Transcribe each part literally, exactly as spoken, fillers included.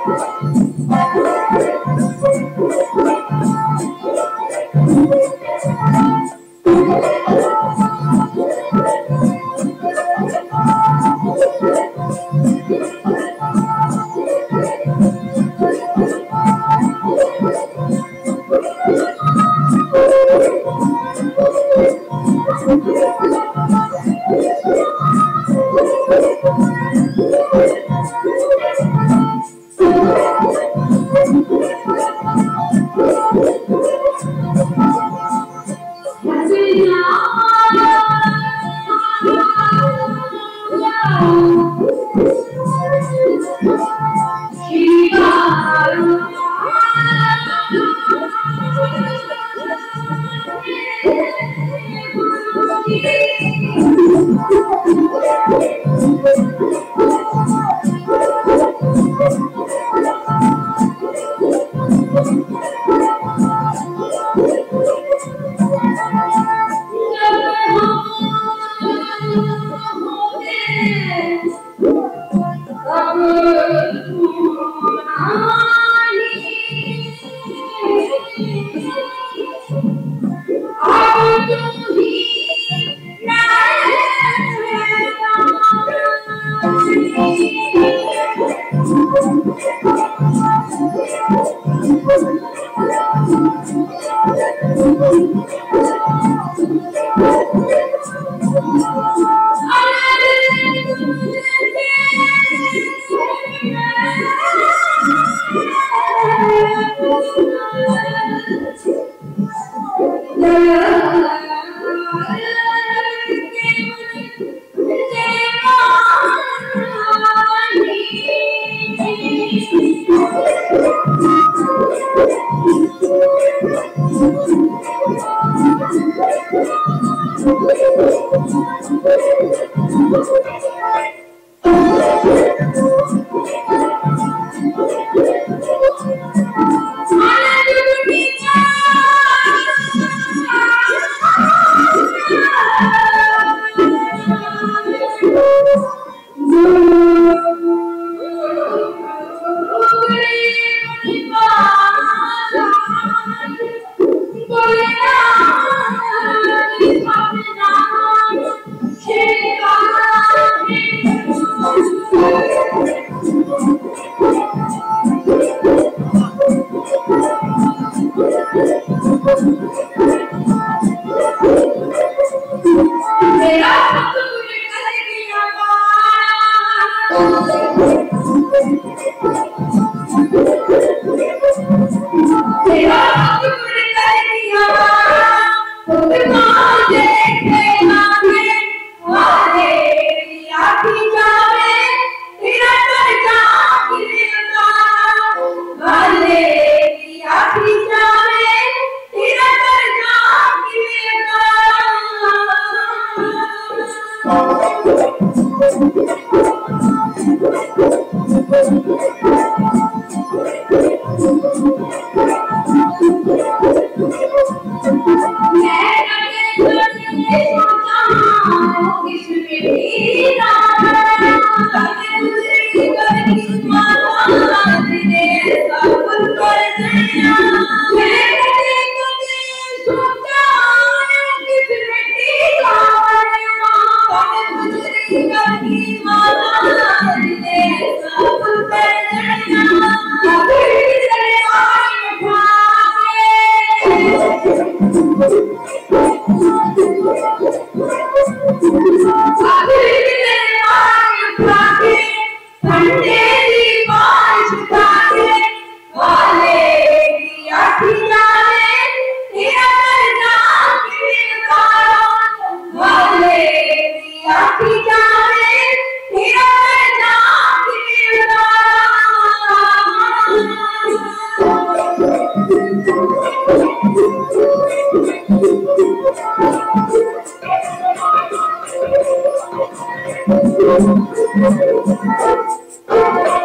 Thank you.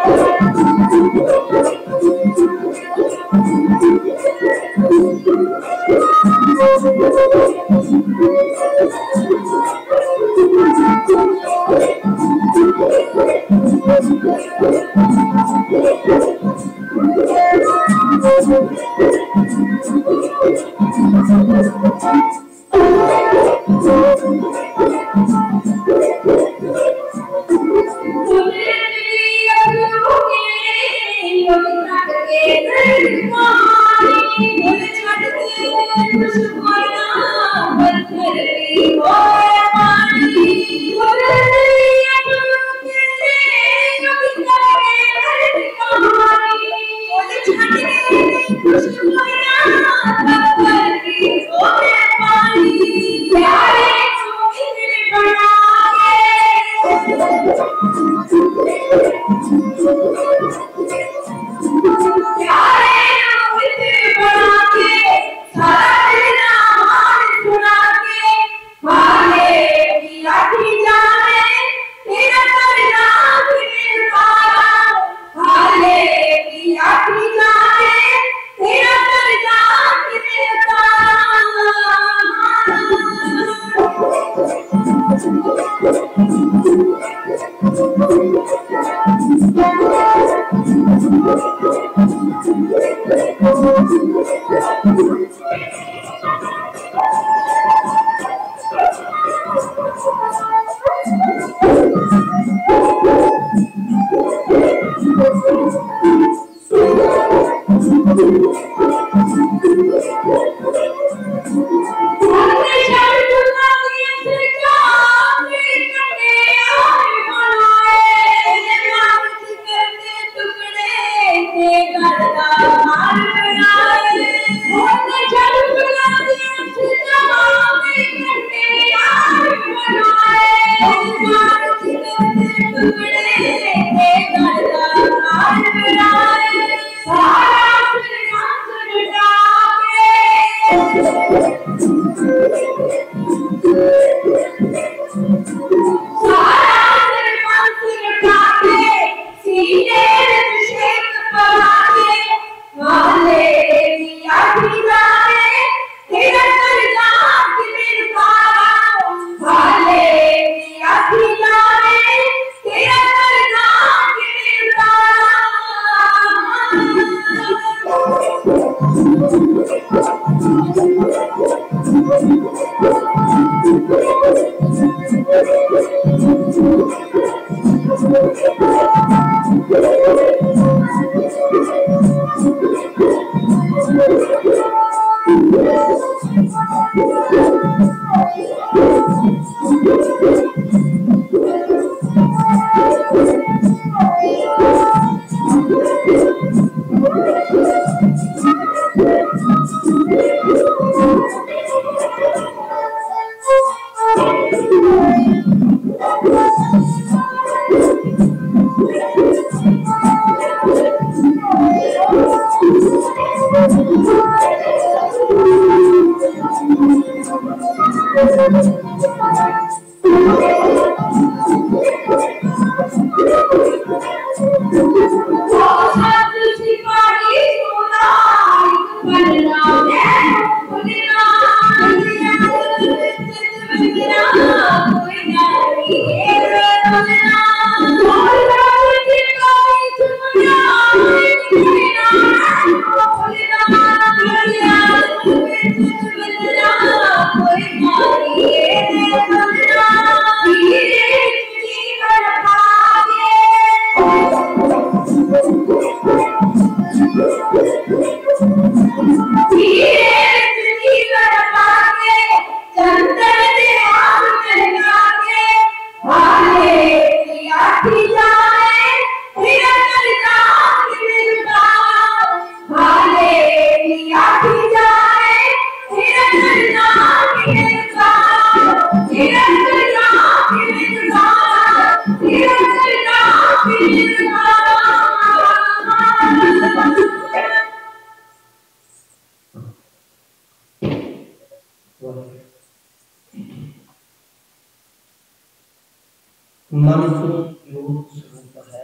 मन तो योग स्वरूप है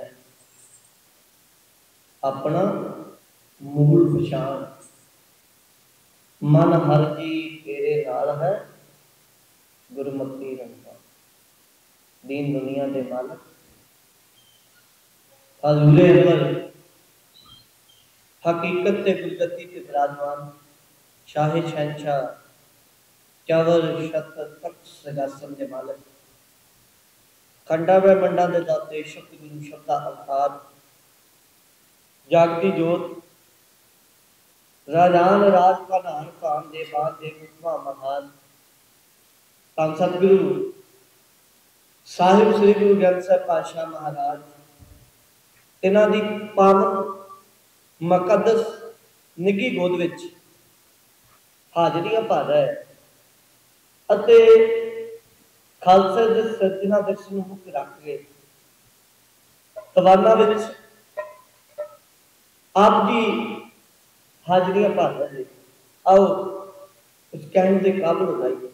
अपना मूल पछाण। मन हर जी तेरे नाल है गुरमती रंगा। दीन दुनिया के मालक हजूरे अमर हकीकत ते गुरगति ते विराजमान शाहे शहनशाह चावर शत तख्त सगासन के मालिक खंडा व मंडा दे दाते शब्द गुरु शब्दा अवतार जागती जोत राजान राज का नान कान दे बाद दे मुखमा महान धन सतगुरु साहिब श्री गुरु ग्रंथ साहिब पातशाह महाराज इन्हां दी पावन मुकद्दस निगी गोद विच हाजरियां भर रहा है अते खालसे दे सज्जना दिवस नूं मुख रख के तवाना विच आप जी हाजरियां भर रहे। आओ कुछ कहने के काबिल हो जाइए।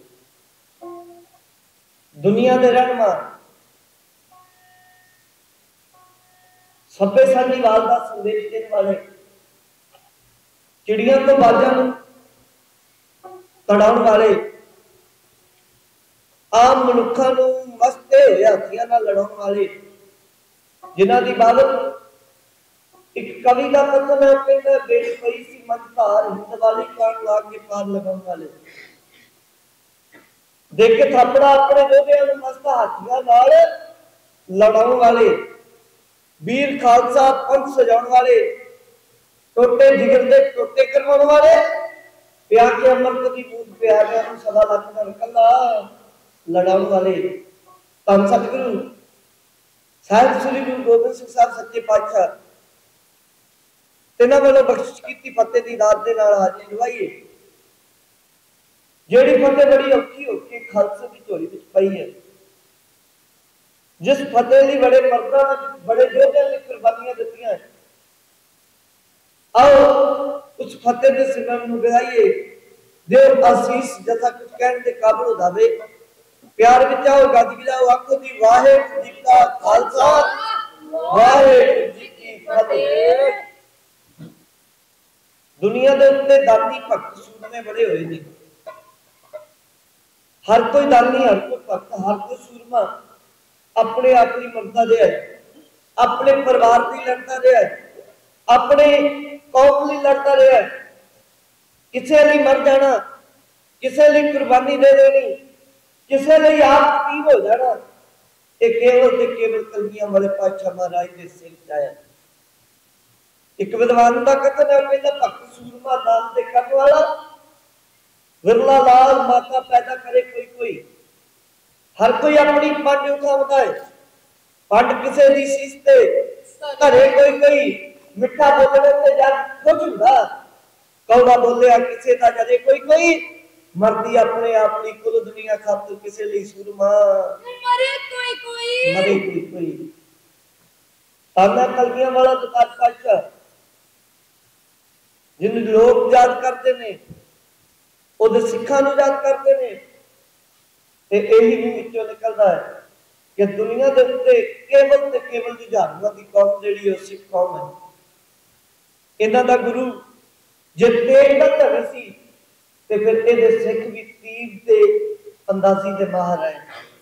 दुनिया के रहनुमा सभ्य साझीवाल का संदेश देने वाले चिड़िया तो बाजा तड़ाउण वाले आम मनुखा नूं मस्ते हुए हाथियां नाल लड़ाउण वाले जिन्हां दी बाबत एक कवि का कथन है कहंदा बेट पई सी मनधार हिंद वाली कान ला के पार लगाउण वाले देख के थापड़ा अपने योद्धियां नूं मस्त हाथियां नाल लड़ाउण वाले वीर खालसा पंथ सजाउण वाले टोटे जिगर दे टोटे करवाउण वाले प्या के अमृत दी बूंद प्यारियां नूं सदा लख दा कल्ला लड़ाउण वाले धन सतगुरु साहिब श्री गुरु गोबिंद सिंह साहब सच्चे पातशाह तिन्हां वालों बख्शिश कीती फतेह दी दात दे नाल हाजिरी दवाईए जेड़ी फतेह बड़ी औखी हो के खालसे दी झोली विच पई है। जिस फतेह लई बड़े मर्दां बड़े योद्धियां ने कुर्बानियां दित्तियां हैं। आओ उस फतेह दे सिमरन नूं गाइए देव आसीस जैसा कुछ कहने के काबिल हो जावे। प्यार विच आओ गज गिजाओ आखो जी वाहिगुरू जी का खालसा वाहिगुरू जी की फतेह। दुनिया दे उत्ते दानी भगत सूरमे बड़े होए ने। हर कोई दानी हर कोई भगत हर कोई सूरमा अपने अपनी मर्दा दे है अपने परिवार की लड़ता रहा है अपने कौम लिए लड़ता रहा है किसी लिए मर जाना किसी लिए कुर्बानी दे देनी किसी लिए आप तीर हो जाना ये केवल ते केवल कलगियां वाले पातशाह महाराज के सिर च आया। एक विद्वान का कथन है कहता भगत सूरमा दान दे करने वाला विरला लाल माता पैदा करे कोई कोई हर कोई अपनी पंड उठाता है पंड किसी की सीस ते घरे कोई कोई मिठा बोलने से जग कुछ हुंदा कौड़ा बोलिया किसी का जदे कोई कोई मरदी अपने अपनी कुल दुनिया खातर किसी लिए सूरमा मरे कोई कोई मरे कोई कोई ताना कलगियां वाला तो पातशाह जिन लोग याद करते ने ओदे सिखां नूं याद करते ने ते यही भी विचों निकलदा है कि दुनिया दे उत्ते केवल ते केवल जुझारूआं दी कौम जिहड़ी ओ सिख कौम है। इन्हां दा गुरु जे तेग दा धन सी ते फिर इहदे सिख भी तीर ते अंदाजी दे माहर है।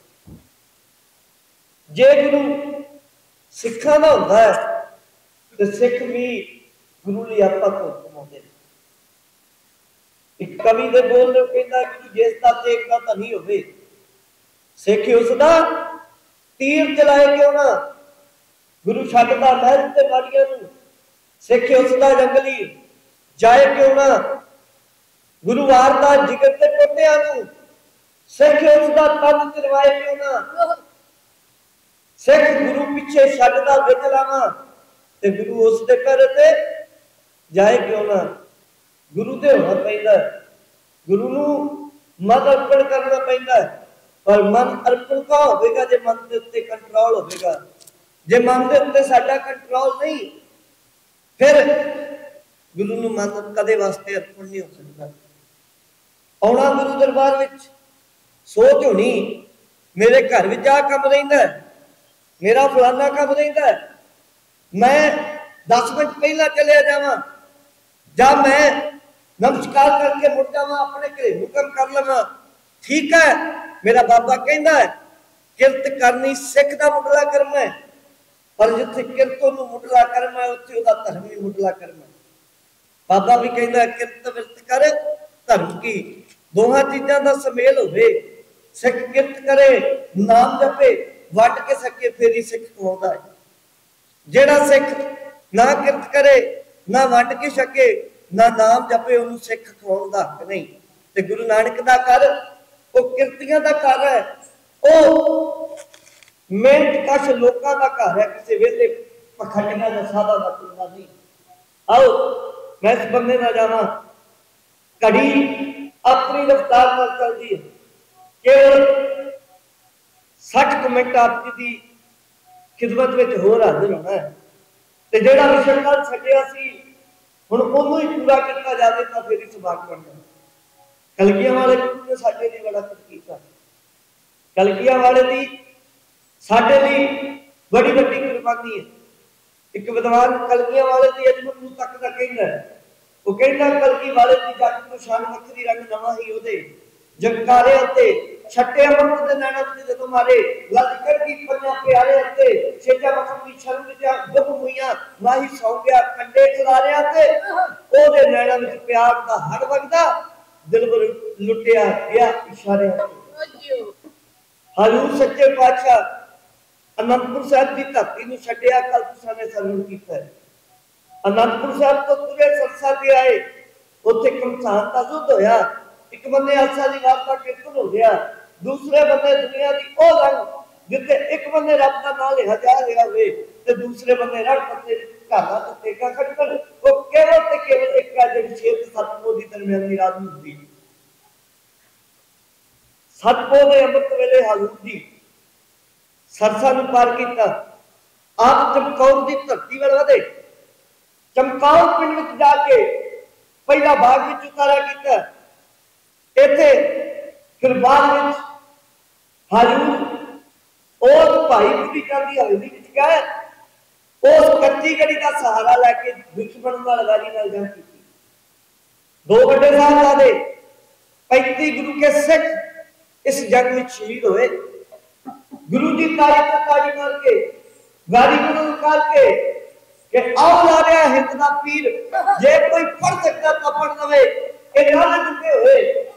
जे गुरु सिखां दा हुंदा है ते सिख भी गुरु लई आपा को कमाउंदे ने। एक कवि दे बोल ने कहंदा गुरु जिस दा तेग दा धनी होवे सिख उसदा तीर चलाए क्यों ना गुरु छड्डदा महल ते माड़ियां नूं सिख उसदा जंगली जाए क्यों ना गुरु वारदा जिगर ते टोटियां नूं सिख उसदा तन चलवाए क्यों ना सिख गुरु पीछे छड्डदा विच लावां ते गुरु उसदे घर ते जाए क्यों ना। गुरु दे होना पैंदा गुरु नूं मन अर्पण करना पैंदा पर मन अर्पण का होगा जे मन के उत्ते कंट्रोल होगा जे मन के उत्ते साडा कंट्रोल नहीं फिर गुरु नूं मन कदे वास्ते अर्पण नहीं हो सकता। आउणा गुरु दरबार विच सोच होनी मेरे घर विच आ काम रहिंदा मेरा फलाना काम रहिंदा मैं दस मिनट पहला चलिया जावां जां मैं नमस्कार करके मुड़ जावां अपने घरेलू काम कर लवां ठीक है। मेरा बाबा कहता है किरत करनी सिख दा मुंडला कर्म है पर जिथे किरत ओनू मुढला कर्म है उत्थे ओहदा धर्म भी मुढला कर्म है। बाबा भी कहंदा किरत विरत कर धर्म की, दोहां चीजां दा समेल होवे। सिख किरत करे नाम जपे वट के सके फिर ही सिख कहाउंदा है। जेड़ा सिख ना किरत करे ना वट के सके ना नाम जपे ओनू सिख कहाउण दा हक नहीं। ते गुरु नानक दा घर ओ किरतियां दा घर है, ओ मेहनत कश लोकां दा घर है, किसी वेले पखंडियां दा साधा दा टुंडा नहीं। आओ मैं इस बंदे ना जावा, घड़ी अपनी रफ्तार नाल चलदी है, केवल साठ मिनट आप जी की खिदमत में होर हाजिर होना है। ते जेड़ा विषय कल छड्डिया सी हुण ओनू ही पूरा किया जाए तो फिर ही सबक बनदा। कलगियां वाले गुरु ने साडे लिए बड़ा कुछ कीता, कलगियां वाले दी साडे लिए बड़ी वड्डी कुर्बानी है। एक विद्वान कलगियां वाले दी अजमत नूं तक दा कहंदा है, वो कहंदा कलगी वाले दी जग तो शान वखरी रंग नवा ही ओदे जगकारे ते छट्टे अमृत दे नैना विच जदों मारे ललकर की पंजा प्यारे ते सेजा मखम दी शर्म विच गुम हुईयां माही सौ गया कंडे खलारिया ते ओदे नैना विच प्यार दा हड़ वगदा दिल लुटिया गया इशारे। हजूर सच्चे पातशाह अनंदपुर साहब की धरती नूं छड्डिया कल तुसां ने सरवण कीता है। अनंदपुर साहब तो तुरे सरसा ते आए, उत्थे कमसान दा युद्ध होया, एक बंदे आसा दी वार दा कीर्तन हो गया, दूसरे बंदे दुनिया दी ओ रंग जिथे एक बंदे रब दा नाम लिया जा रहा होवे ते दूसरे बंदे रड़ पत्ते घाला ते टेका खटकण, वो केवल ते केवल एक का जेड़ी छे सतपो दी दरमियानी रात नूं हुंदी। सतपो दे अमृत वेले हजूर जी सरसा नूं पार कीता, आप चमकौर दी धरती वल वधे, चमकौर पिंड विच जाके पहला भाग विच उतारा कीता। इत्थे फिर बाद विच हजूर उस भाई बुढ़ी चंद दी हवेली विच गए, उस कच्ची गड़ी का सहारा लैके दुश्मन नाल लड़ाई नाल जंग कीती। दो बड़े साहबजादे पैंती गुरु के सिख इस जंग में शहीद हुए। गुरु जी तारी को तारी मार के गाड़ी को निकाल के कि आओ ला रहा हिंद का पीर, जे कोई पढ़ सकता तो पढ़ लवे, ये नाले जुटे हुए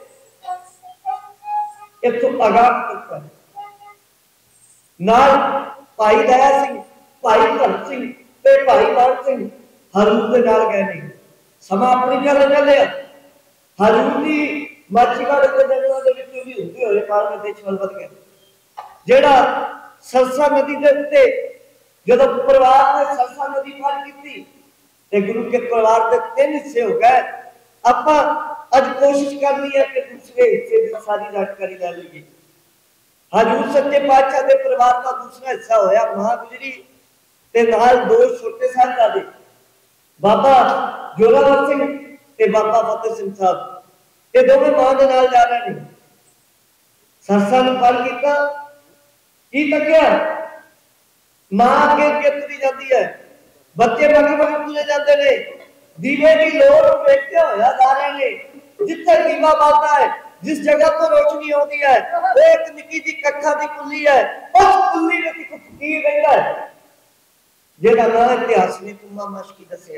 एक तो आगाह करता है। नाल भाई दया सिंह, भाई धन सिंह ते भाई मान सिंह हजूर दे नाल गए नहीं। समा अपनी जगह चले, हजूर दी माछीवाड़े के जंगलों के विच भी हुंदे होए पार में देश वल वध गए। जेड़ा सरसा नदी दे उत्ते जदों परिवार ने सरसा नदी पार की ते गुरु के परिवार के तीन हिस्से हो गए। आपां अज कोशिश करनी है कि दूसरे हिस्से की सारी जानकारी ले लीजिए। हजूर सच्चे पातशाह के परिवार का दूसरा हिस्सा होया महागुजरी ते नाल दो छोटे साहबजादे बाबा जोरावर सिंह ते बाबा फतेह सिंह साहब, ये दोवें मां दे नाल जा रहे हैं। सरसा नूं पार कीता, की तकिया मां अगे अगे तुरी जाती है, बच्चे मगर मगर तुरे जाते ने, दीवे की लोड़ वेखते होया जा रहे ने। जिथे दीवा बालता है, जिस जगह तो रोशनी होती है, वो एक निकी जी कट्ठा दी कुल्ली है, उस कुल्ली में एक फकीर रहता है जेदा नाम इतिहास ने कुम्मा मशकी दसिया।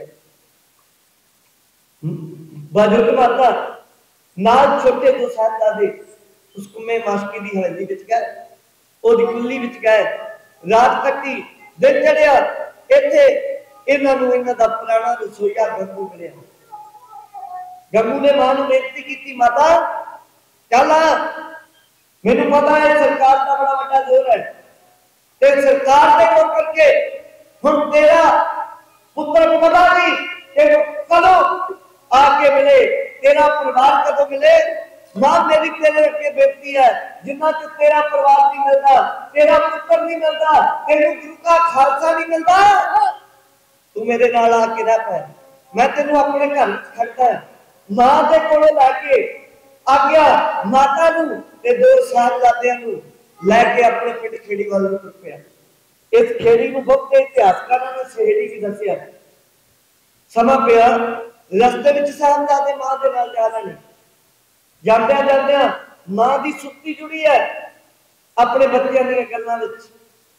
बुजुर्ग माता नाल छोटे दो साहबजादे उस कुम्मे मशकी दी हवेली विच गए, ओदी कुल्ली विच गए, रात कट्टी, दिन चढ़िया। इत्थे इन्हां नूं इन्हां दा पुराना रसोईया गंगू मिलिया। गंगू ने मां नूं बेनती की, माता चल मैनू पता है सरकार का बड़ा बड़ा जोर है, ते सरकार दे कोल करके हुण तेरा पुत्र पता नहीं कि कदों आके मिले, तेरा परिवार कदों मिले। मां मेरी तेरे अगे बेनती है, जिन्ना च तेरा परिवार नहीं मिलता, तेरा पुत्र नहीं मिलता, तेनू गुरु का खालसा नहीं मिलता, तू मेरे नाल आके रह पै, मैं तेनू अपने घर खड़ता है। मां दे कोलों लैके आज्ञा माता नूं ते दो साहबजादियां नूं लैके अपने पिंड खेड़ी वाल तुर पिया। इस खेड़ी नूं बहुत इतिहासकारां ने सहेड़ी भी दसिया। समा पिया रस्ते विच साहबजादे मां दे नाल जा रहे ने, जांदियां जांदियां मां दी सुक्ति जुड़ी है अपने बच्चों दी गल्लां विच।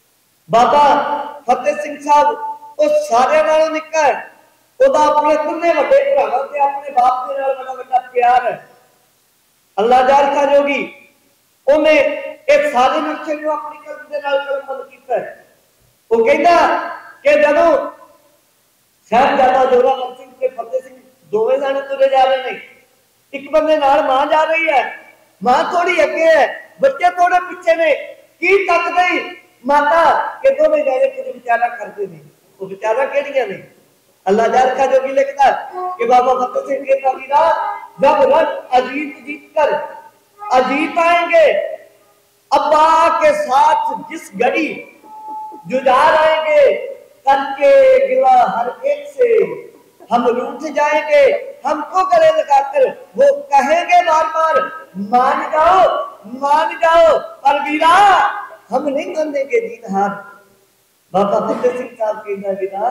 बाबा फतेह सिंह साहब वो सारे नालों निक्का है, ओदा अपने तिन्ने वड्डे भरावां ते अपने बाप दे नाल बड़ा वड्डा प्यार है। अल्लाह जाल खा जोगी ओने एक सारे नक्शे को अपनी कलम दे नाल कलमबंद कीता है। वो कहंदा कि जदों साहिबजादा जोरावर सिंह ते फतेह सिंह दोवें जाने तुरे जा रहे हैं, एक बंदे नाल मां जा रही है, मां थोड़ी अगे है, बच्चे थोड़े पीछे ने, की तक गई माता के दोवें जाने कुछ विचारा करते ने। वो विचारा केड़ियां ने? अल्लाह जाल का जोगी लिखता कि बाबा फतेह सिंह कहता वीरा जब रथ अजीत जीत कर अजीत आएंगे, अब्बा के साथ जिस घड़ी जुझार आएंगे, करके गिला हर एक से हम रूठ जाएंगे, हमको गले लगाकर वो कहेंगे बार बार मान जाओ मान जाओ, पर वीरा हम नहीं मानेंगे जीत हार। बाबा फतेह सिंह साहब कहना वीरा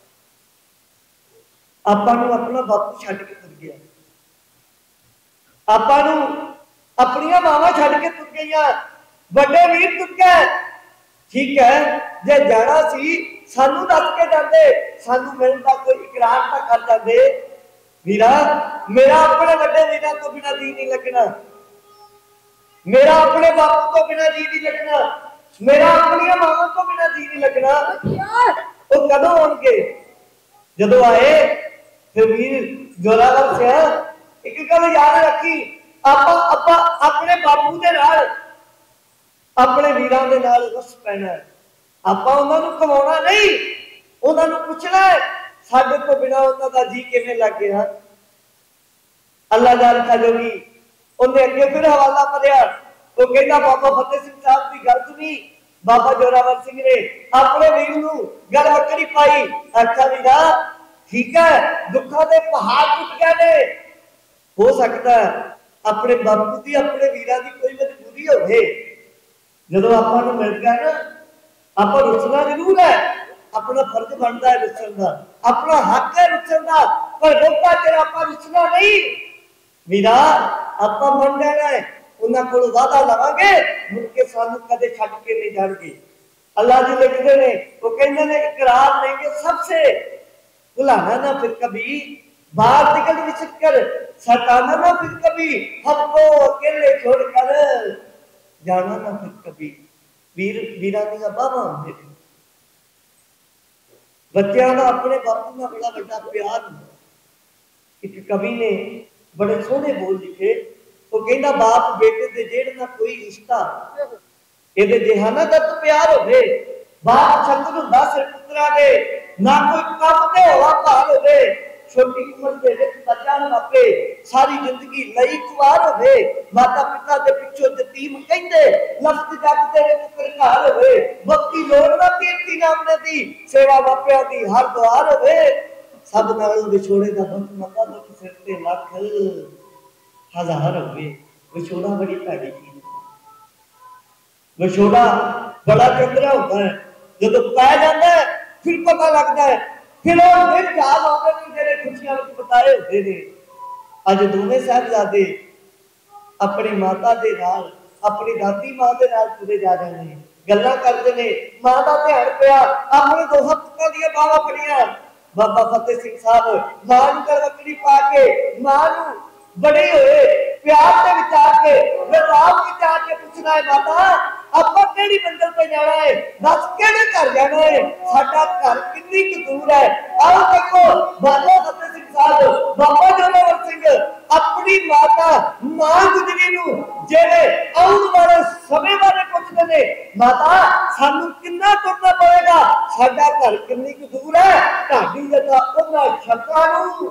आपां नूं अपना बापू छड्ड के तुर गया, आपां नूं अपनियां मावां छड्ड के तुर गईयां, बड़े वीर तुर गए। ठीक है जे जाना सी सानू दस के जाते, सानू मिलण दा कोई इकरार तां कर जाते। वीरा मेरा अपने बड़े वीरा तो बिना जी नहीं लगना, मेरा अपने बापू तो बिना जी नहीं लगना, मेरा अपनी मावां तो बिना जी नहीं लगना। वो कदों आउणगे? जदों आए फिर वीर जोरावर सिंह एक गल याद रखी, आपा आपा अपने बापू दे नाल अपने वीरां दे नाल रस पैना है। आपा उन्हां नूं कमाउणा नहीं, उन्हां नूं पुछना है साडे तो बिना उन्हां दा जी किवें लग गया। अल्लाह जाल खा जोगी उन्हें अगे फिर हवाला पढ़िया, वो कहता बाबा फतेह सिंह साहब की गल सुनी, बाबा जोरावर सिंह ने अपने वीर नूं गल वक्करी पाई, आखा वीरा ठीक है दुखा दे पहाड़ टूट गए ने, हो सकता है अपने बापू की अपने वीरा की कोई मजबूरी होवे, जदों आपां नूं मिल गया ना आपां रुसना जरूर है, अपना फर्ज बनता है रुसन का, अपना हक है रुसन का, पर बहुता चिर आपां रुसना नहीं। वीरा आपां मन जाना है, उन्हां कोलों वादा लवांगे मुड़ के सानू कदे छड्ड के नहीं जाणगे। अल्लाह जी लिखते ने वो कहंदे ने इकरार लेंगे सबसे, भुलाना ना फिर कभी, बाहर निकल विचक कर सताना ना फिर कभी, हमको अकेले छोड़कर जाना ना फिर कभी। वीर वीरां दी बावां हुंदे ने, बच्चों का अपने बापू नाल बड़ा बड़ा प्यार हुंदा। एक कवि ने बड़े सोहने बोल लिखे, वो कहंदा बाप बेटे दे जेड़ ना कोई रिश्ता, इहदे जिहा ना तत प्यार होवे, बाप छत्र हुंदा सिर पुत्रा दे, ना कोई कम ते होवा भार होवे, छोटी उम्र दे विच बच्चा मापे, सारी जिंदगी लई खुआर होवे, माता पिता दे पिछो यतीम कहंदे, लफ्ज जग दे विच सरकार होवे, भक्ति लोड़ ना कीर्ति नामने दी, सेवा मापिया दी हर द्वार होवे, सब नालों विछोड़े दा दुख मता दुख सिर ते लख हजार होवे। विछोड़ा बड़ी भैड़ी चीज है, विछोड़ा बड़ा चंद्रा होता है, जब पै जाता है फिर पता लगता है, फिर वो दिन याद आते हैं जेरे खुशियां विच बताए होते ने। अज दोवें साहिबजादे अपनी माता दे नाल अपनी दादी मां दे नाल तुरे जा रहे हैं, गल्लां करदे ने, मां दा ध्यान पिया, अपने दोहां पुत्तां दी बावां फड़ियां। बाबा फतेह सिंह साहब मां नूं गलवकड़ी पा के मां नूं बड़े हुए प्यार से विचार के राम विचार के पूछना है, माता आपा केड़ी मंजिल पे जाना है, दस केड़े घर जाना है, साडा घर कितनी की दूर है। आओ देखो बाबा फतेह सिंह साहब बाबा जोरावर सिंह अपनी माता मां गुजरी नूं जेड़े आउण वाले समय बारे पुछदे ने, माता सानू किन्ना तुरना पड़ेगा, साडा घर कितनी की दूर है, ढाडी जदा उन्हां शब्दां नूं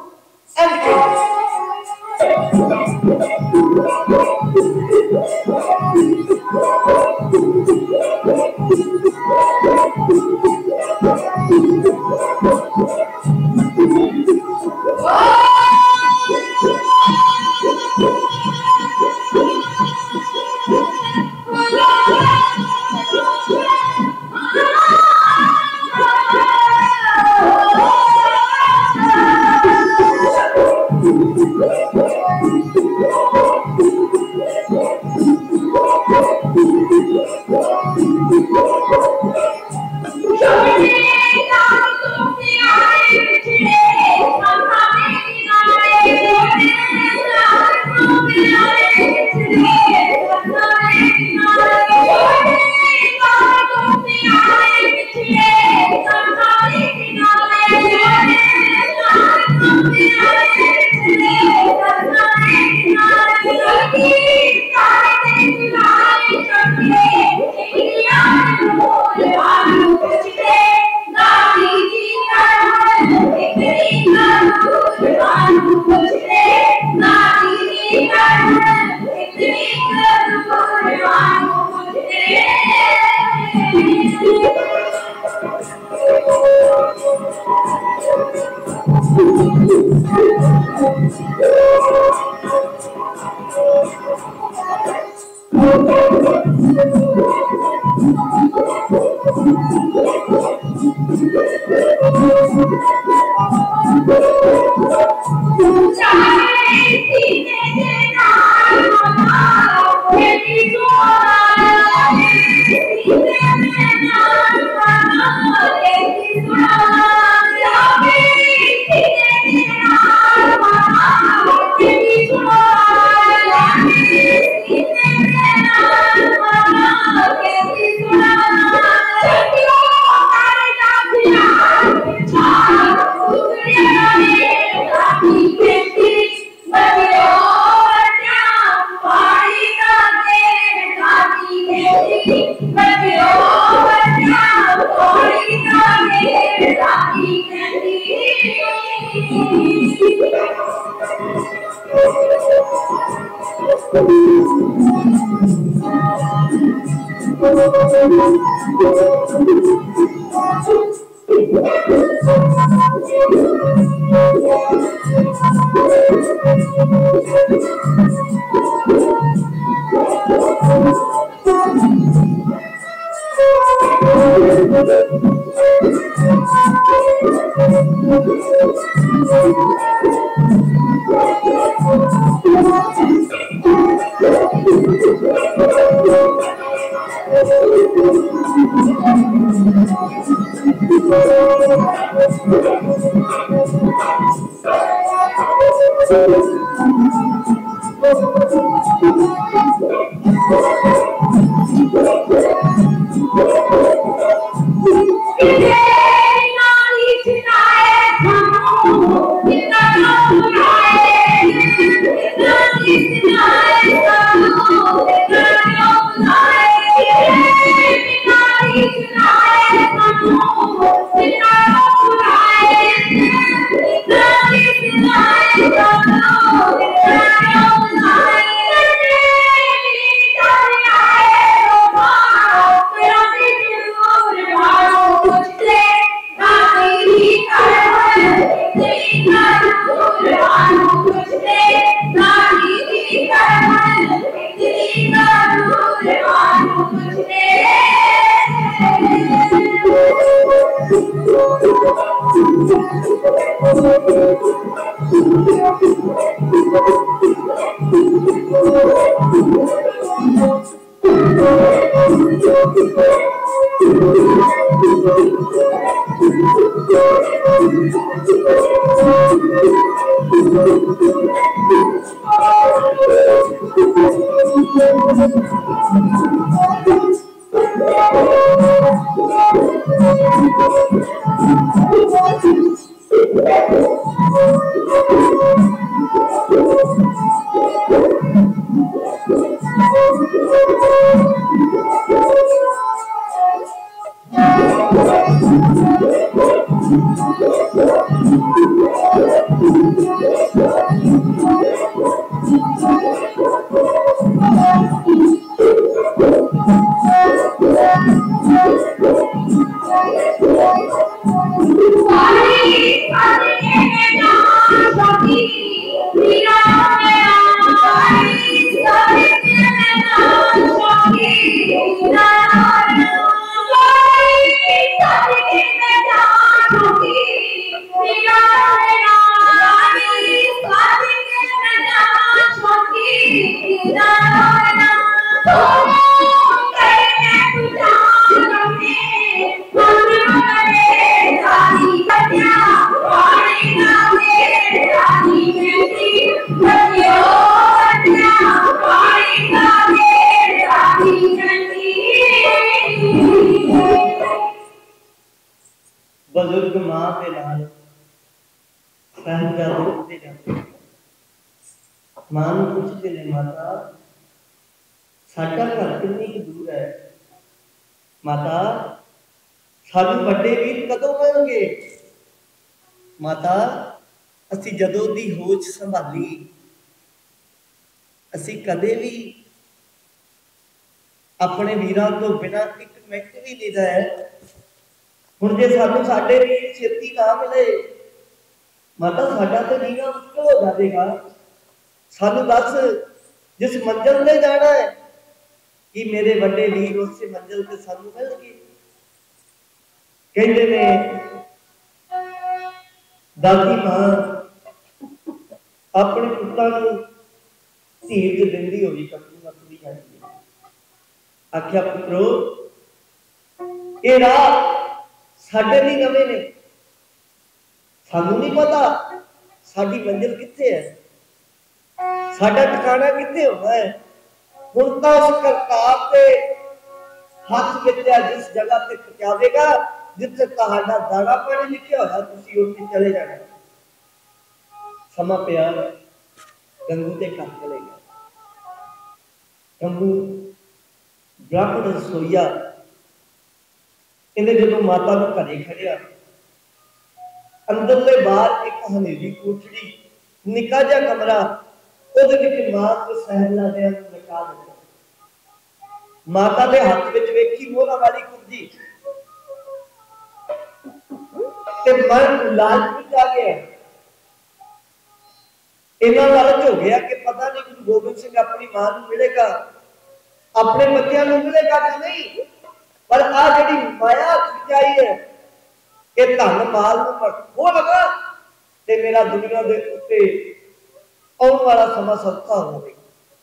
बजुर्ग मां के नाल साहिबजादे उठते जाते मां नूं पुछदे ने माता साडा घर कितनी की दूर है माता सानू बड़े वीर कदों मिलणगे माता असी जदों दी होश संभाली असी कदे भी अपने वीरां तो बिना एक मिनट भी नहीं रहे हुण जे सानू साडे वीर छेती ना मिले माता साडा तो जीना मुश्किल हो जाएगा, सानू दस जिस मंजिल ने जाना है कि मेरे बड़े वीर उस मंजिल से सानू मिल गए। कहते ने दादी मां अपने पुत्तां नूं धीरज दिंदी होई कभी मकदी जाती है, आख्या पुत्रो ये राह साडे नहीं नवे ने, सानू नहीं पता साडी मंजिल कित्थे है, साडा ठिकाना कित्थे होना है। हुण तां उस करतार दे हथ विच जिस जगह ते पहुंचावेगा जिथे तुहाडा दाना पानी लिखिया होया तुसीं उत्थे चले जाना। समा पिया गंगू के घर चले गया। गंगू ब्राह्मण रसोईया इन्हें जो माता को घरे खड़िया, अंदरले बाहर एक हनेरी कोठड़ी निका जा कमरा, मां को सहला दे लगा दिया। माता के हाथ में वेखी मोहरा वाली कुंजी ते मन लालच आ गया, इन्ना लालच हो गया कि पता नहीं गुरु गोबिंद सिंह अपनी मां को मिलेगा, अपने बच्चों को मिलेगा कि नहीं, पर आ जी माया खिंचाई है कि धन माल खो लगा ते मेरा दुनिया के उत्ते आने वाला समा सौखा हो गया।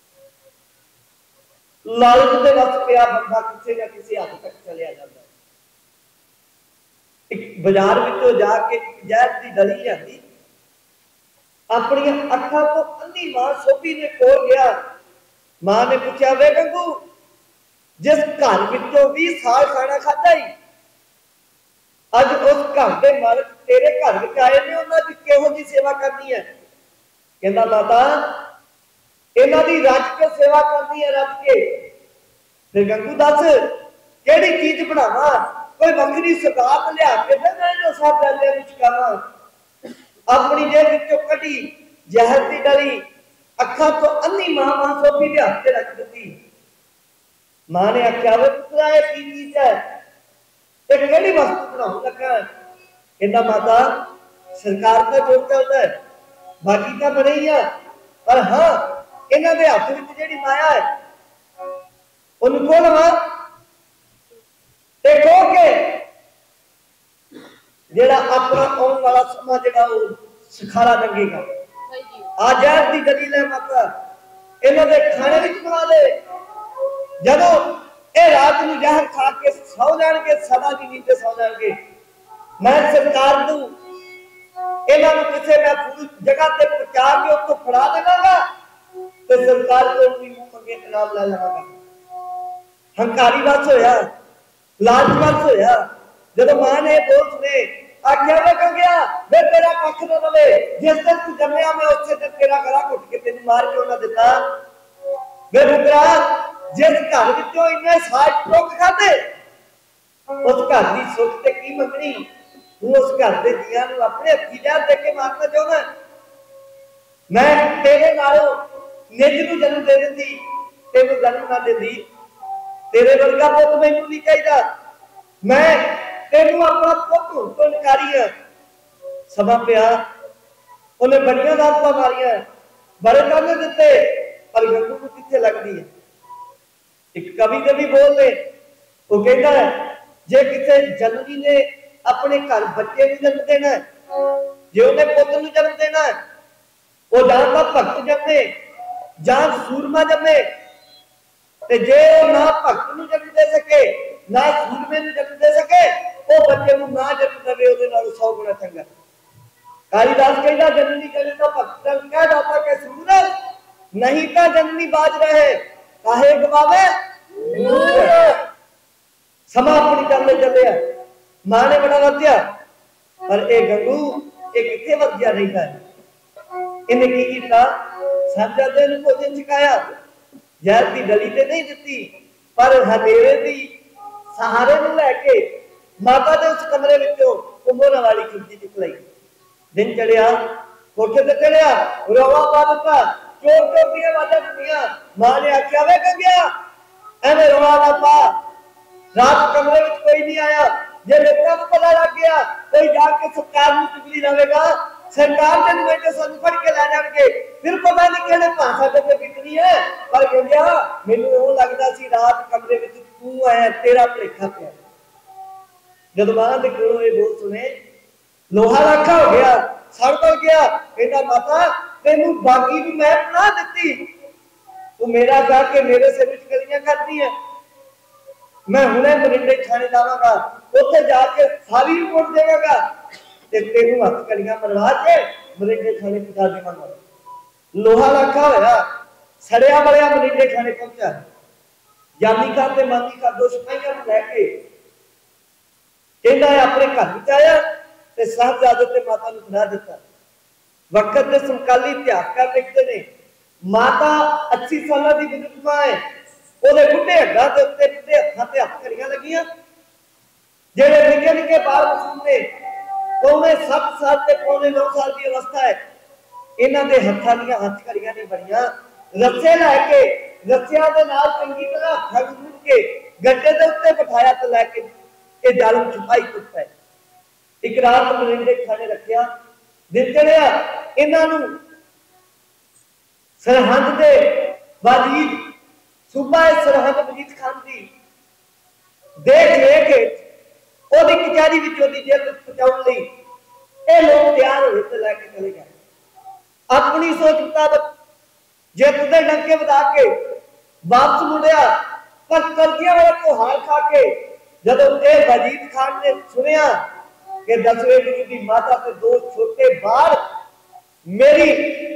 लालच के वस पिया बंदा किसी न किसी हद तक चलिया जाता है। एक बाजार विचों जाके जहर की डली लियाती, अपनी अखां तो अंधी मां सोभी ने कोल गया। मां ने पूछा, वे गंगू जिस घर विचों बीस साल खाना खाता ही, अज उस घर के मालिक तेरे घर विच आए ने, उन्होंने किहो जी सेवा करनी है? कहंदा माता इन्हां दी रज के सेवा करनी है, रज के। फिर गंगू दस केड़ी चीज बनावा, कोई वक्री सगात लिया के मैं जो सब गल्ले विच छकावा। अपनी जेब विचों कटी जहर दी डली अखां तो अन्नी मां मां सोभी दे हाथ ते रख दी। मां ने आख्या, वे पुत्रा ये की चीज है, ये केड़ी वस्तु बनाउण लगा? कहंदा माता सरकार का जो चलता है बाकी तो बने ही है, पर हाँ इन्हां दे हाथ विच जेहड़ी माया है उन्हें खोल लवा ते खो के जेड़ा अपना आने वाला समा जेड़ा वो सुखारा लगेगा। आ जहर दी दलील है माता, इन्हां दे खाने विच बना दे, जदों ए रात नूं जहर खा के सौ जाणगे, सदा दी नींद ते सौ जाणगे। मैं सरकार नूं इन्हां नूं किसे महफूज जगह ते पहुंचा के उत्तों फड़ा देवांगा ते सरकार को भी मुंह मंगे इनाम लै लवांगा। हंकारी बस होया, लालच बस होया। जदों मां ने बोल सुने, आख्या वे गंगया वे तेरा कख न रवे, जिस दिन तू जम्मिया मैं उस दिन तेरा गला घुट के तेन मार के उन्हें दिता। वे पुत्रा जिस घर विचों इन्ने साल टुक खाते उस घर की सुख ते की मंगनी, तू उस घर के जियां नूं अपने हत्थी जहर दे के मारना चाहुंदा। मैं तेरे नालों निज नूं जन्म दे दिंदी, तेनूं जन्म ना दिंदी, तेरे वर्गा पुत मैनूं नहीं चाहिदा, मैं तेनूं अपना पुत हुण तो नकारी है। समा पिया उन्हें बड़ियां दातां मारियां, बड़े ताने दिते, पर गंगू को कित्थे लगदी है। एक कवि ने भी बोल ले, वो कहता है जे किसी जननी ने अपने घर बच्चे को जन्म देना है, जे उन्हें पुत्र को जन्म देना है, वो जां तां भगत जन्मे जां सूरमा जन्मे, ते जे ना भगत नूं जन्म दे सके ना सूरमे नूं जन्म दे सके, वो बच्चे को ना जन्म देवे उहदे नालों सौ गुणा चंगा। कालिदास कहता जननी जने तो भगत कह दाता के सूर, नहीं तो जननी बाज रहे काहे गवावे। समा अपनी चलने चले, मां ने बड़ा वधिया, पर ए गंगू ये किथे वधिया रहिंदा है। इन्हें की कीता, साहबजादे नूं भोजन छकाया, जहर दी डली ते नहीं दिती, पर हनेरे दी सहारे नूं लैके माता दे उस कमरे विचों मोहरा वाली कुंजी निकलाई। दिन चढ़िया, कोठे ते चढ़िया, रौला पा दिता, चोर चोर दी आवाज़ां सुनियां। मां ने आख्या वे गंगया एवें रौला ना पा, रात कमरे विच कोई नहीं आया, जे लोकां नूं पता लग गया कोई जाके सरकार नूं चुगली लावेगा, सरकार के नुमाइंदे सानू फड़ के लै जाणगे, फिर पता नहीं किहड़े भाषा ते बिकनी है। पर कहंदिया मैनूं इउं लगदा सी रात कमरे विच तू आया, तेरा भुलेखा पिया। जदों मां दे कोलों ये बोल सुने, लोहा राखा हो गया, सड़ बल गया। कहंदा माता तेनूं बागी नूं मैं पनाह दित्ती, तू मेरा जाके मेरे सिर विच गलियां करदी है। मैं हुणे मरिंडे थाने जावांगा, उत्थे जाके सारी रिपोर्ट देवांगा ते तेनूं हत्थ कड़ियां मरवा के मरिंडे थाने पहुंचा देवांगा। लोहा रखा होया सड़िया बलिया मरिंडे थाने पहुंचा। यानी का ते मानी का दो सिपाहियां नूं लैके कहंदा अपने घर विच आया ते साहबजादे ते माता नूं खड़ा दिता। वक्त दे समकाली इतिहासकार लिखते ने माता अस्सी साल की बुजुर्ग मां है, ओदे बुढ़े हड्डां दे उत्ते बुढ़े हत्थां ते हत्थ कड़ियां लगियां। जेड़े निक्के निक्के बाल मासूम ने पौने सत्त साल ते पौने नौ साल की अवस्था है, इन्हां दे हत्थां दीयां हत्थ कड़ियां नहीं बणियां। रस्से लैके रस्सियां दे नाल चंगी तरह हत्थां नूं मुड़ के गड्डे दे उत्ते बिठाया ते लैके ये जालम छुपाई कुत्ता है। एक रात मरिंडे थाने रखिया, दिन चढ़िया इन्हां नूं सरहंद दे वजीर सूबा सरहंद वजीर खान दी देख लेके ओदी कचहरी विच ओदी जेल विच पहुंचाउण लई ये लोग तैयार होए ते लैके चले गए। अपनी सोच मुताबक जित दे डंके वधा के वापस मुड़िया, पर कलगियां वाले को हार खा के जदों ये वजीर खान ने सुनिया कि दसवें गुरु की माता के दो छोटे बाल मेरी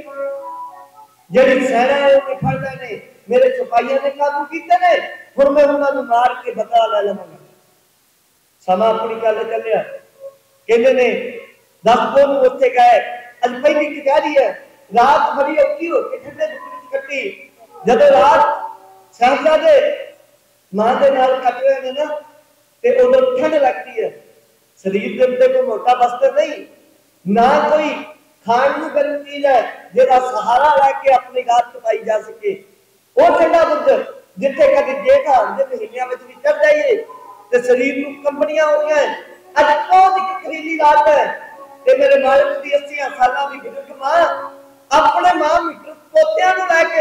जड़ी सेना है उन्हें फड़ लेने, मेरे सिपाहियों ने काबू कीते ने, हुण मैं उन्हां मार के बदला ले लवांगा। समा अपनी गल चलिया, कहंदे ने दस को उत्थे गए। अज पहली कचहरी है, रात बड़ी औखी हो के ठंडे बुर्ज कट्टी। जदों रात साहबजादे मां दे नाल कट रहे ने ना ते उधर ठंड लगती है। शरीर के उत्ते कोई मोटा बस्तर नहीं, ना कोई खाण नूं गर्म चीज है जिहदा सहारा लैके अपनी गात छुपाई जा सके। वो ठंडा बुर्ज जिथे कभी जेठ हाड़ दे महीनियां विच भी चढ़ जाइए ते शरीर नूं कंबनियां हो गईयां। अज बहुत एक खरीली रात है ते मेरे मालिक दी अस्सी सालां दी बुजुर्ग मां अपने मां मित्र पोतियां नूं लैके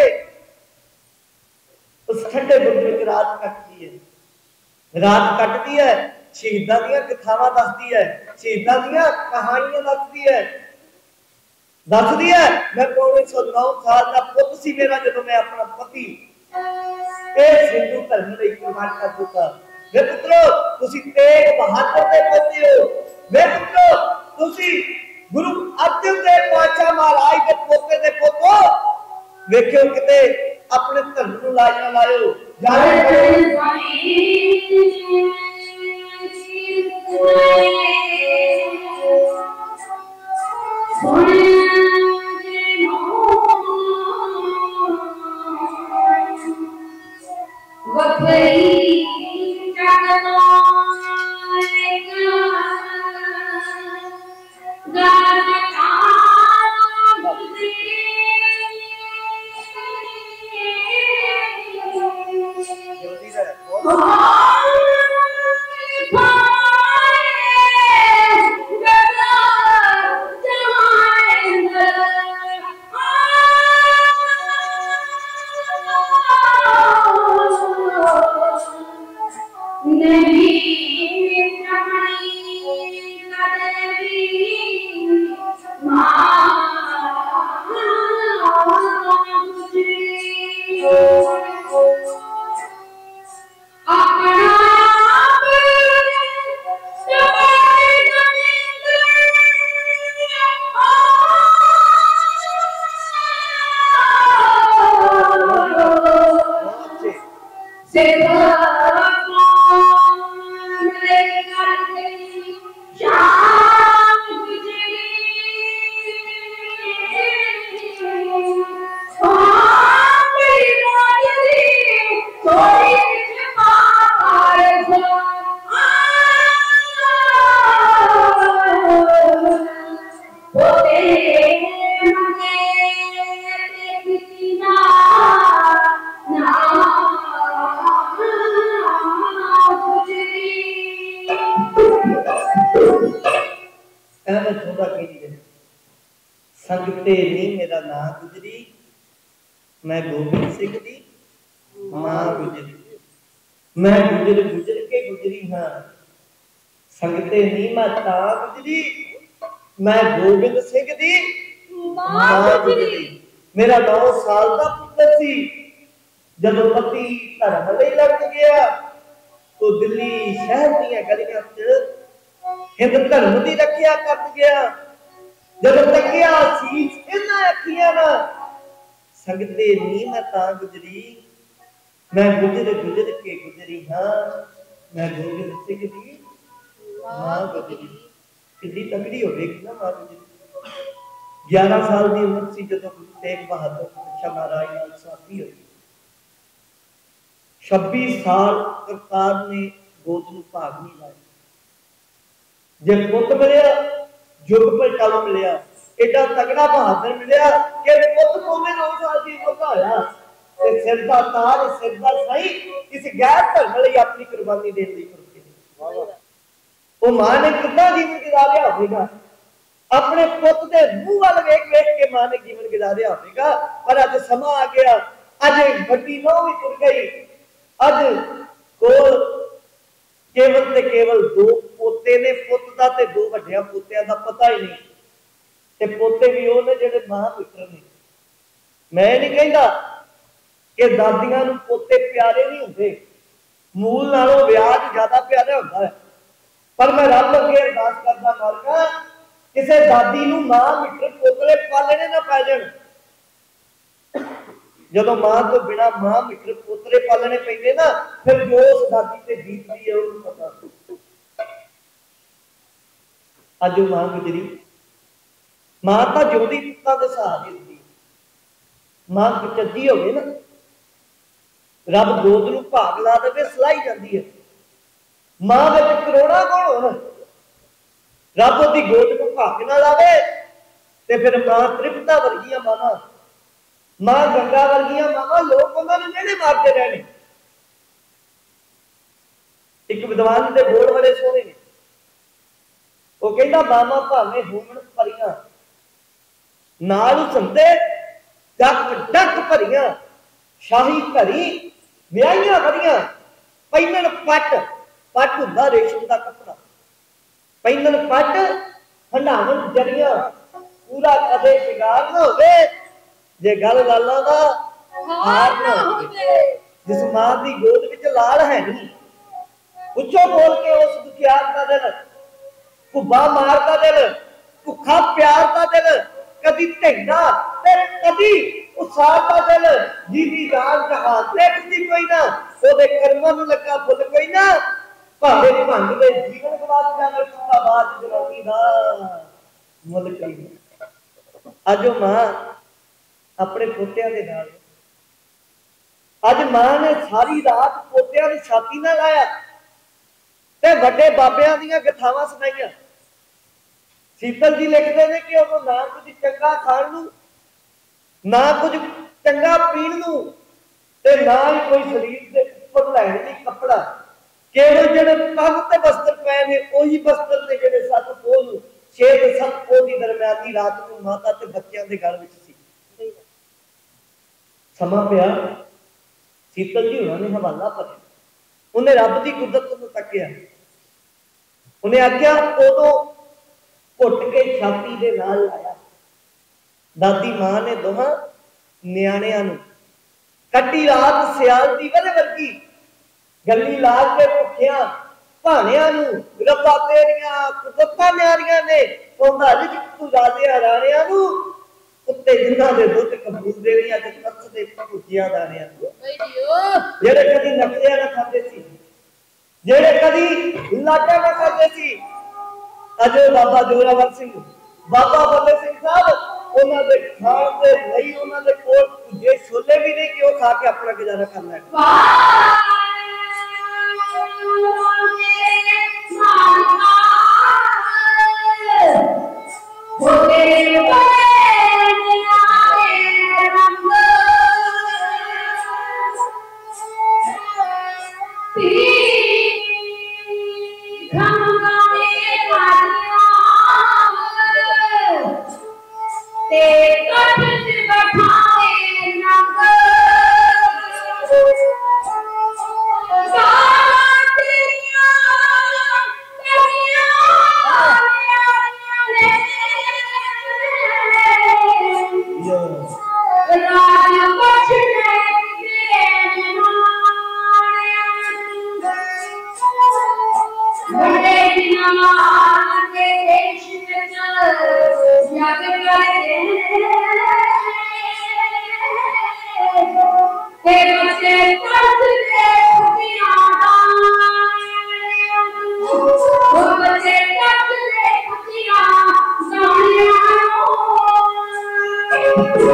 उस ठंडे बुर्ज विच रात कटदी है। रात कटदी है, शहीदां दीयां कथावां दसदी है, शहीदां दीयां कहानियां दसदी है दसदी है मैं पौने सौ नौ साल का पुत सी मेरा जदों मैं अपना पति इस हिंदू धर्म लई कुर्बान कर दिता। वे पुत्रो तुसी तेग बहादुर दे पोते हो, वे पुत्रो तुसी गुरु अर्जन देव पातशाह महाराज दे पोते दे पोतो। वेखियो किते अपने धर्म नूं लाज ना लायो। संगते नी मेरा ना गुजरी, मैं गोबिंद सिंह दी मां गुजरी। मैं गुजर गुजर के गुजरी हाँ, संगते नी मैं ता गुजरी, मैं गोबिंद सिंह दी मां गुजरी। मेरा नौ साल का पुत्र सी, जब पति धर्म लई लड़ गया तो दिल्ली शहर दी गलियां च हिंद धर्म की रखिया कर गया। जब तकिया शीश इन्हां अखियां ना, संगते नी मैं ता गुजरी, मैं गुजर गुजर के गुजरी हाँ, मैं गोबिंद सिंह दी मां गुजरी। कितनी तगड़ी होगी ना मां गुजरी। ग्यारह साल की उम्र से जो गुरु तेग बहादुर पातशाह महाराज नाल साथी हुई, छब्बीस साल करतार ने गोद में भाग नहीं लाया। जब पुत मिलया युग पलटाऊ मिलया, एडा तगड़ा बहादुर मिलया कि पुत कोवे नौ साल की उम्र का होया ते सिर दा ताज सिर दा सही किसी गैर धर्म लई अपनी कुर्बानी देने लई कर गया। वो मां ने कितना जीवन गुजारिया होगा, अपने पुत के मुंह वाल वेख वेख के मां ने जीवन गुजारिया होगा। पर अज समा आ गया, अज बड़ी नौ भी तुर गई, अज कोल केवल ते केवल दो पोते ने, पुत दा ते दो वड्डियां पोतियां दा पता ही नहीं। ते पोते भी वो ने जिहड़े मां पुत्र ने। मैं नहीं कहता कि दादियां नूं पोते प्यारे नहीं होंदे, मूल नालों व्याज ज्यादा प्यारा होता है। पर मैं रब अगे अरदास करदा मालका, किसी दादी नूं मां मित्र पोतरे पालने ना पै जाण। जदों मां तो बिना मां मित्र पोतरे पालने पैंदे ना, फिर जो उस दादी ते बीतदी है उन्हें पता। अज मां गुजरी, मां तो जिंदी पुत्तां दे सहारे हुंदी, मां कचदी होवे ना, रब गोद नूं भाग ला देवे सलाई जांदी है। मां विच करोड़ा गुण होण, रब ओदी गोद नूं भाग ना लावे ते फिर मां तृप्ता वर्गियां मावां, मां गंगा वर्गियां मावां लोग उन्होंने नेड़े मारते रहने। एक विद्वान के बोल बड़े सोहने ने, वो कहता मामा भावें होवन परियां नाल संदे डक डक भरियां, शाही घरी विआहियां भरियां, पैनण पट पट हुंदा रेशम का कपड़ा, पैनण पट हंडावन जरियां, पूरा कदे शिंगार ना होवे जे गल लाला दा हार ना होवे। जिस मां दी गोद विच लाल है नहीं, उच्चों बोल के उस दुखियार का दिल, भुब्बा मार का दिल, भुखा प्यार का दिल, कदी ढेंगा ते कदी उसार का दिल, जीदी जान जहान देखदी कोई ना, ओदे कर्मां नूं लगा फुल कोई ना, भावे भंग दे जीवन गवाच जावे पुत्ता बाज जवानी दा मुल कोई ना। अज मां अपने पोतियां दे नाल, अज मां ने सारी रात पोतियां दी छाती ना लाया ते वड्डे बाबियां दीयां कथावां सुनाईयां। शीतल जी लिखते हैं कि उन्होंने ना कुछ चंगा खाण नूं, ना कुछ चंगा पीण नूं, ते ना ही कोई शरीर के उपर लैण लई कपड़ा, केवल जिहड़े पग ते वस्त्र पए ने उही वस्त्र ने जिहड़े सत्त पोह नूं, छे ते सत्त पोह दी दरमियानी रात नूं माता ते बच्चों के गल विच सी। समा पिया, शीतल जी उन्होंने हवाला भरिया, उन्हें रब की कुदरत नूं तकिया, उन्हें आख्या उदों घुट के छाती दे नाल लाया। दादी मां ने दोहां न्याणियां नूं कट्टी रात सियाल दी वरे वर्गी, गली ला के भुखियां भाणियां नूं, रब्बा तेरियां कुदरतां न्यारियां ने, उन्हां रिज तू राजिया राणियां नूं, उत्ते जिन्हां दे दुध कबूल देनियां ते तरस दे भुजिया दाणियां नूं। जेड़े कदी नखरिया ना खांदे सी, जेड़े कदी लाटा ना खांदे सी, अजय बाबा जोरावर सिंह, बाबा बल्ले सिंह साहब उन्होंने खाण दे लई उन्होंने कोल भुजे छोले भी नहीं कि वो खा के अपना गुजारा करना है। ते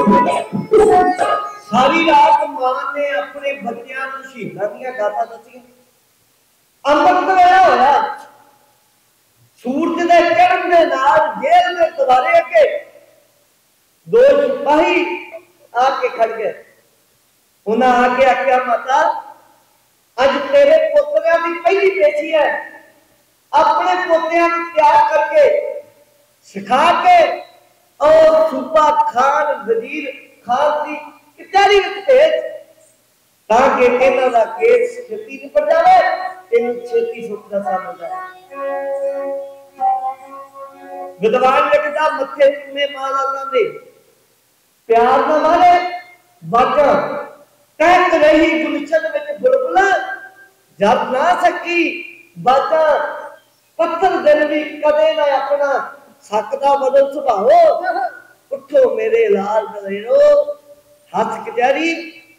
सारी रात मां ने अपने बच्चों को शहीदां दी गाथां दसियां। अमृत वेला होया, सूरज के चढ़न के नाल जेल के दरवाजे अगे दो सिपाही आके खड़ गए। उन्हें आके आख्या माता अज तेरे पोतरियां की पहली पेशी है, अपने पोतियां को तैयार करके सिखा के और सूबा खान वजीर खान की कचहरी में भेज ताकि इन्हां दा केस छेती निपट जाए, इन छेती सुख दा सामना जाए। विद्वान लिखदा मथे में माला लांदे प्यार ना मारे बाजा कहत रही गुलशन में बुलबुल जब ना सकी बाजा पत्थर दिल भी कदे ना अपना सकदा बदल सुभाओ। उठो मेरे लाल दलेरो हाथ कचहरी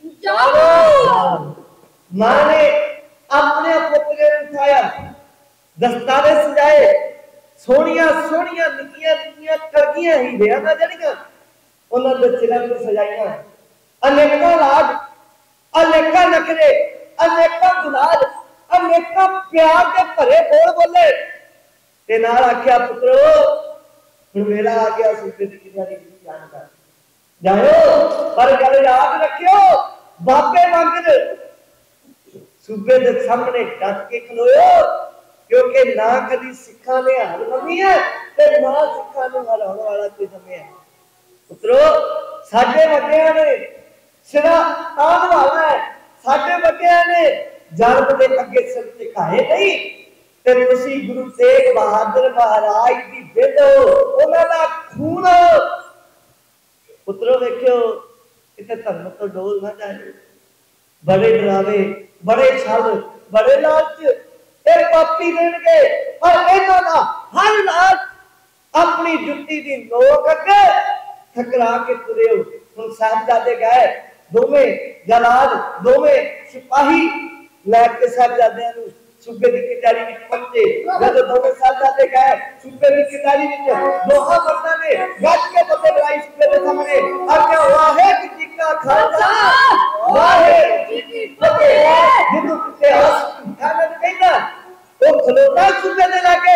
चलो। मां ने अपने पुत्र ने उठाया, दस्तारे सजाए, सोनिया सोनिया निकिया निकिया करगियां ही दे ना जड़ियां उन्होंने सिरों पर सजाइया। अनेका लाज, अनेका नखरे, अनेका गुलाल, अनेका प्यार के भरे बोल बोले ते नाल आख्या पुत्रो हुण मेरा आ गया सूबे दी कचहरी जान कर जाओ, पर गल याद रखियो बाबे मंगद सूबे दे सामने डट के खलोयो, क्योंकि ना कदी सिखा ने हार मंगी है ते ना सिखा नूं हराउण वाला कोई जम्मिया है। पुत्रो साडे वड्डियां ने सिरा तान वाला है, साडे वड्डियां ने जन्म दे अगे सिर झुकाए नहीं ते तुसी गुरु तेग बहादुर महाराज दी बिध हो, उन्हां दा खून हो। पुत्रो देखियो इते धर्म तो डोल ना जाए। बड़े डरावे, बड़े छल, बड़े लालच ए पापी देणगे, पर इन्हां दा हर लालच अपनी जुत्ती दी नोक अगे ठकरा के तुरे हो। हुण साहबजादे गए दोवें जलाद दोवें सिपाही लैके साहबजादियां नूं सूबे की कचहरी में पहुंचे। जब दोवें साहबजादे गए सूबे की कचहरी में दोहा मर्दां ने गज के पते बुलाई सूबे के सामने आख्या वाहिगुरू जी का खालसा वाहिगुरू जी की फतेह। जिन्हों इतिहास खाना कहना वो खलोता सूबे दे लागे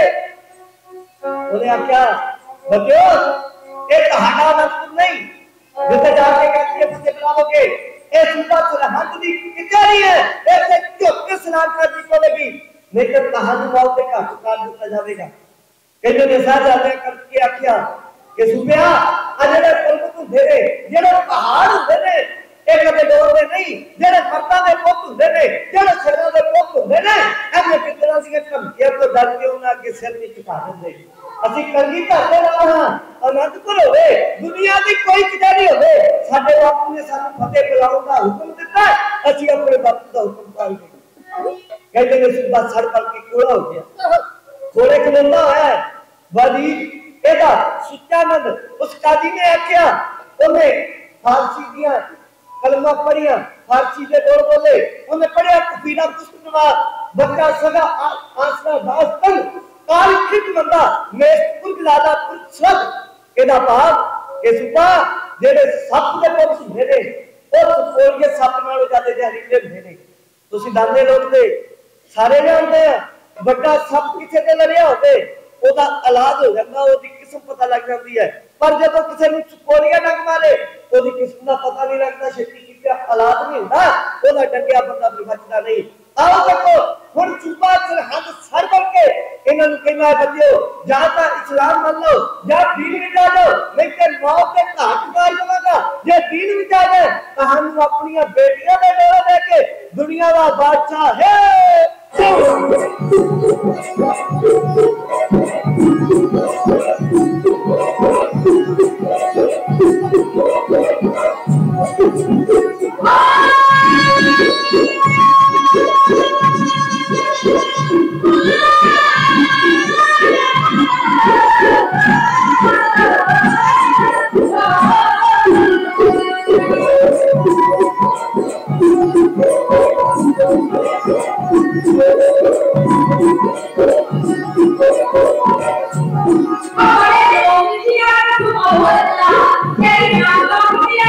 उन्हें आख्या बच्चों ये कहाना अनंतपुर नहीं जिसे जाके कहती है मुझे बुलाओगे, ये सूबा सरहद की कचहरी है, ऐसे चुप के सलाम करनी पड़ेगी नहीं तो कहानी मौत के घाट उतार दिया जाएगा। कहने ने साहबजादे करके आख्या कि सूबिया आ जेड़े पर्वत हुंदे ने जेड़े पहाड़ हुंदे ने ਇਹ ਕਦੇ ਡੋਲਦੇ ਨਹੀਂ, ਜਿਹੜੇ ਮਰਦਾਂ ਦੇ ਪੁੱਤ ਹੁੰਦੇ ਨੇ, ਜਿਹੜੇ ਸਿਰਾਂ ਦੇ ਪੁੱਤ ਹੁੰਦੇ ਨੇ, ਐਵੇਂ ਕਿਤਨਾ ਸੀ ਧਮਕੀਆਂ ਤੋਂ ਡਰ ਕੇ ਉਹਨਾਂ ਅੱਗੇ ਸਿਰ ਨਹੀਂ ਝੁਕਾ ਦਿੰਦੇ। ਅਸੀਂ ਕਲਗੀ ਧਰਦੇ ਰਹਾਂ, ਅਨੰਦਪੁਰ ਹੋਵੇ, ਦੁਨੀਆ ਦੀ ਕੋਈ ਕਚਹਿਰੀ ਹੋਵੇ, ਸਾਡੇ ਬਾਪੂ ਨੇ ਸਾਨੂੰ ਫਤਿਹ ਬੁਲਾਉਣ ਦਾ ਹੁਕਮ ਦਿੱਤਾ, ਅਸੀਂ ਆਪਣੇ ਬਾਪੂ ਦਾ ਹੁਕਮ ਪਾਲਾਂਗੇ। ਕਹਿੰਦੇ ਨੇ ਸੂਬਾ ਸੜ ਪੜ ਕੇ ਕੋਲਾ ਹੋ ਗਿਆ, ਕੋਲੇ ਖਲੋਤਾ ਹੋਇਆ ਵਾਦੀ ਇਹਦਾ ਸੁੱਚਾਨੰਦ। ਉਸ ਕਾਜੀ ਨੇ ਆਖਿਆ, ਉਹਨੇ ਫਾਰਸੀ ਦੀਆਂ कलमा पढ़िया, फारसी के बोल बोले, उन्हें पढ़िया कबीरा पुष्पनवा बक्का सगा आसरा दास्तन काल खिट मंदा मेस्तपुर लादा पुरस्वद एदा भाव ए सुबा जेड़े सप दे पुत हुंदे ने उस कोलिए सप नालों ज्यादा जहरीले हुंदे ने। तुसीं दाने लोग दे सारे जानदे आ बड़ा सप किथे ते लड़िया होवे ओदा इलाज हो जांदा, ओदी किस्म पता लग जांदी है, पर जब किसी नूं कोलिया डंग मारे ओदी किस्म का पता नहीं लगता, छेती कीते इलाज नहीं हुंदा, ओदा डंगिया बंदा भी बचदा नहीं। आओ देखो हुण सूबा सरहद सड़ करके इन्हां नूं कहना बच्चो जां तां इस्लाम मान लो जां दीन विच आ जाओ, नहीं ते मौत दे घाट मार जावांगा। जे दीन विच आ जाए तां हम अपनी बेटियां दे डोले दे के दुनिया दा बादशाह है। Ahora,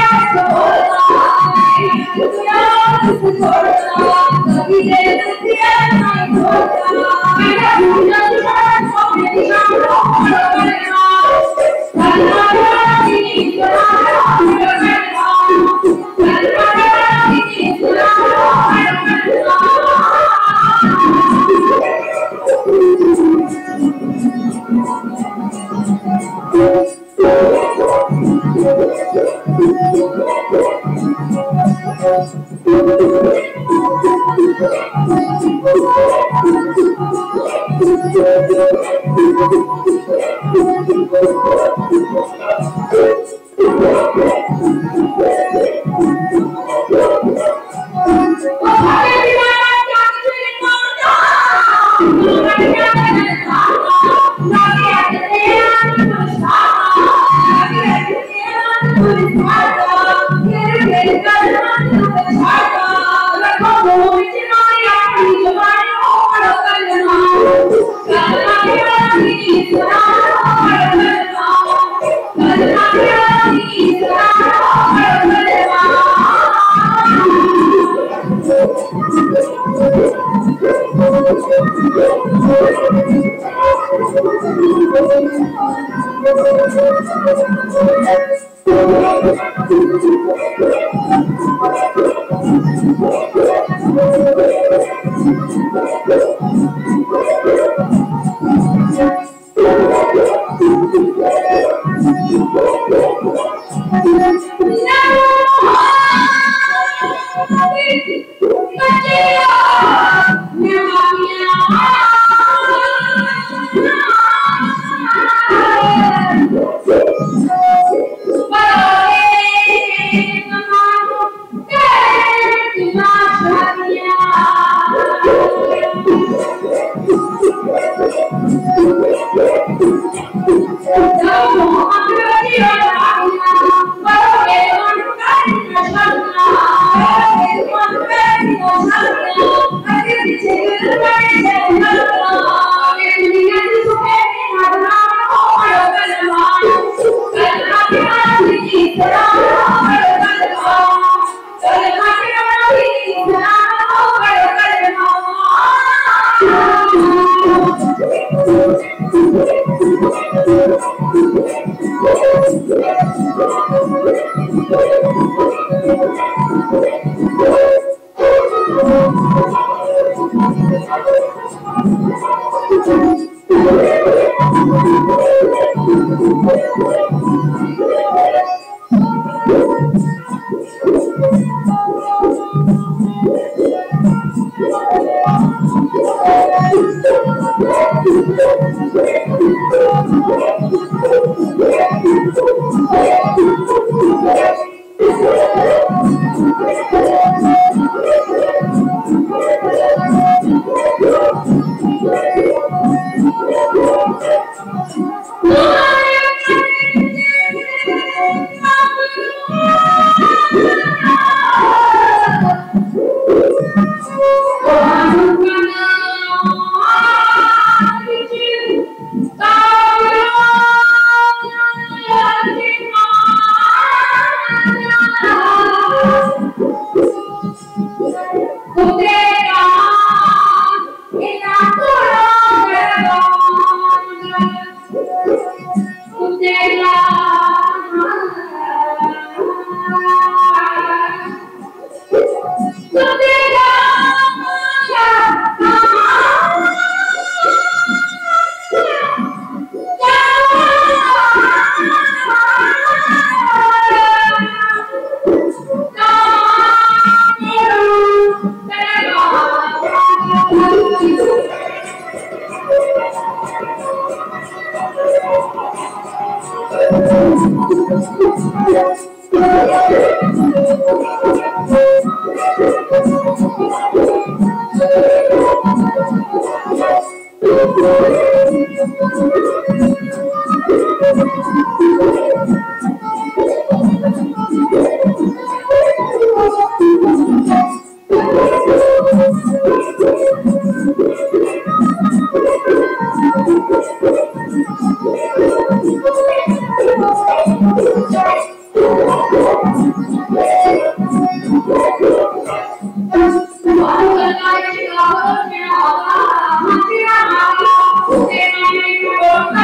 Thank you.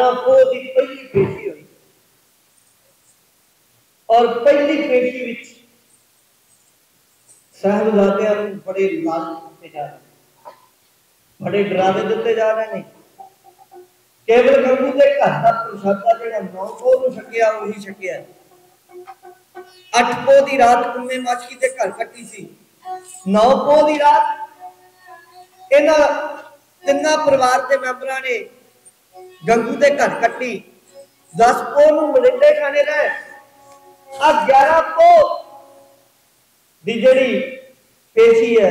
ग्यारह पो की पहली पेशी हुई और पहली पेशी विच साहबजादियां नूं बड़े लालच दिते जा रहे, बड़े डरावे दिते जा रहे हैं। केवल गंगू के घर का प्रसादा जो नौ पो नूं छकिया वही छकिया। अठ पो की रात कुम्मे माछी के घर कटी सी, नौ पो की रात इन्हां तिन्ना परिवार के मैंबरां ने गंगू के घर कटी। दस पो नूं मलिंडे खाने रहे। आ ग्यारह पो दी जिहड़ी पेशी है,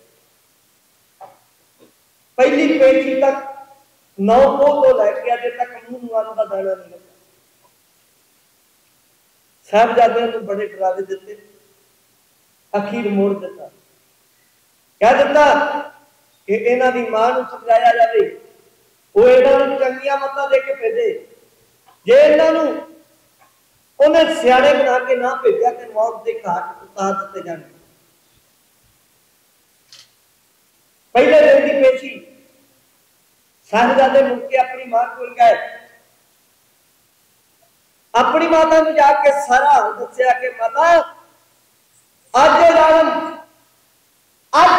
पहली पेशी तक नौ पो तो लैके अजे तक मुंह अन्न का दाना नहीं लगा। साहबजादियों को बड़े डरावे दिते, अखीर मोड़ दिता, कह दिता कि इन्हां दी मां नूं समझाया जाए, वो इन्हां नूं चंगियां मत्तां दे के भेजे। जे इन्हां नूं उन्हें सियाणे बना के ना भेजा तो मौत के घाट उतार दिते जाने। पहले दिन की पेशी साहबजादे मुड़ के अपनी मां को गए, अपनी माता को जाके सारा हाल दसिया कि माता अज राम अज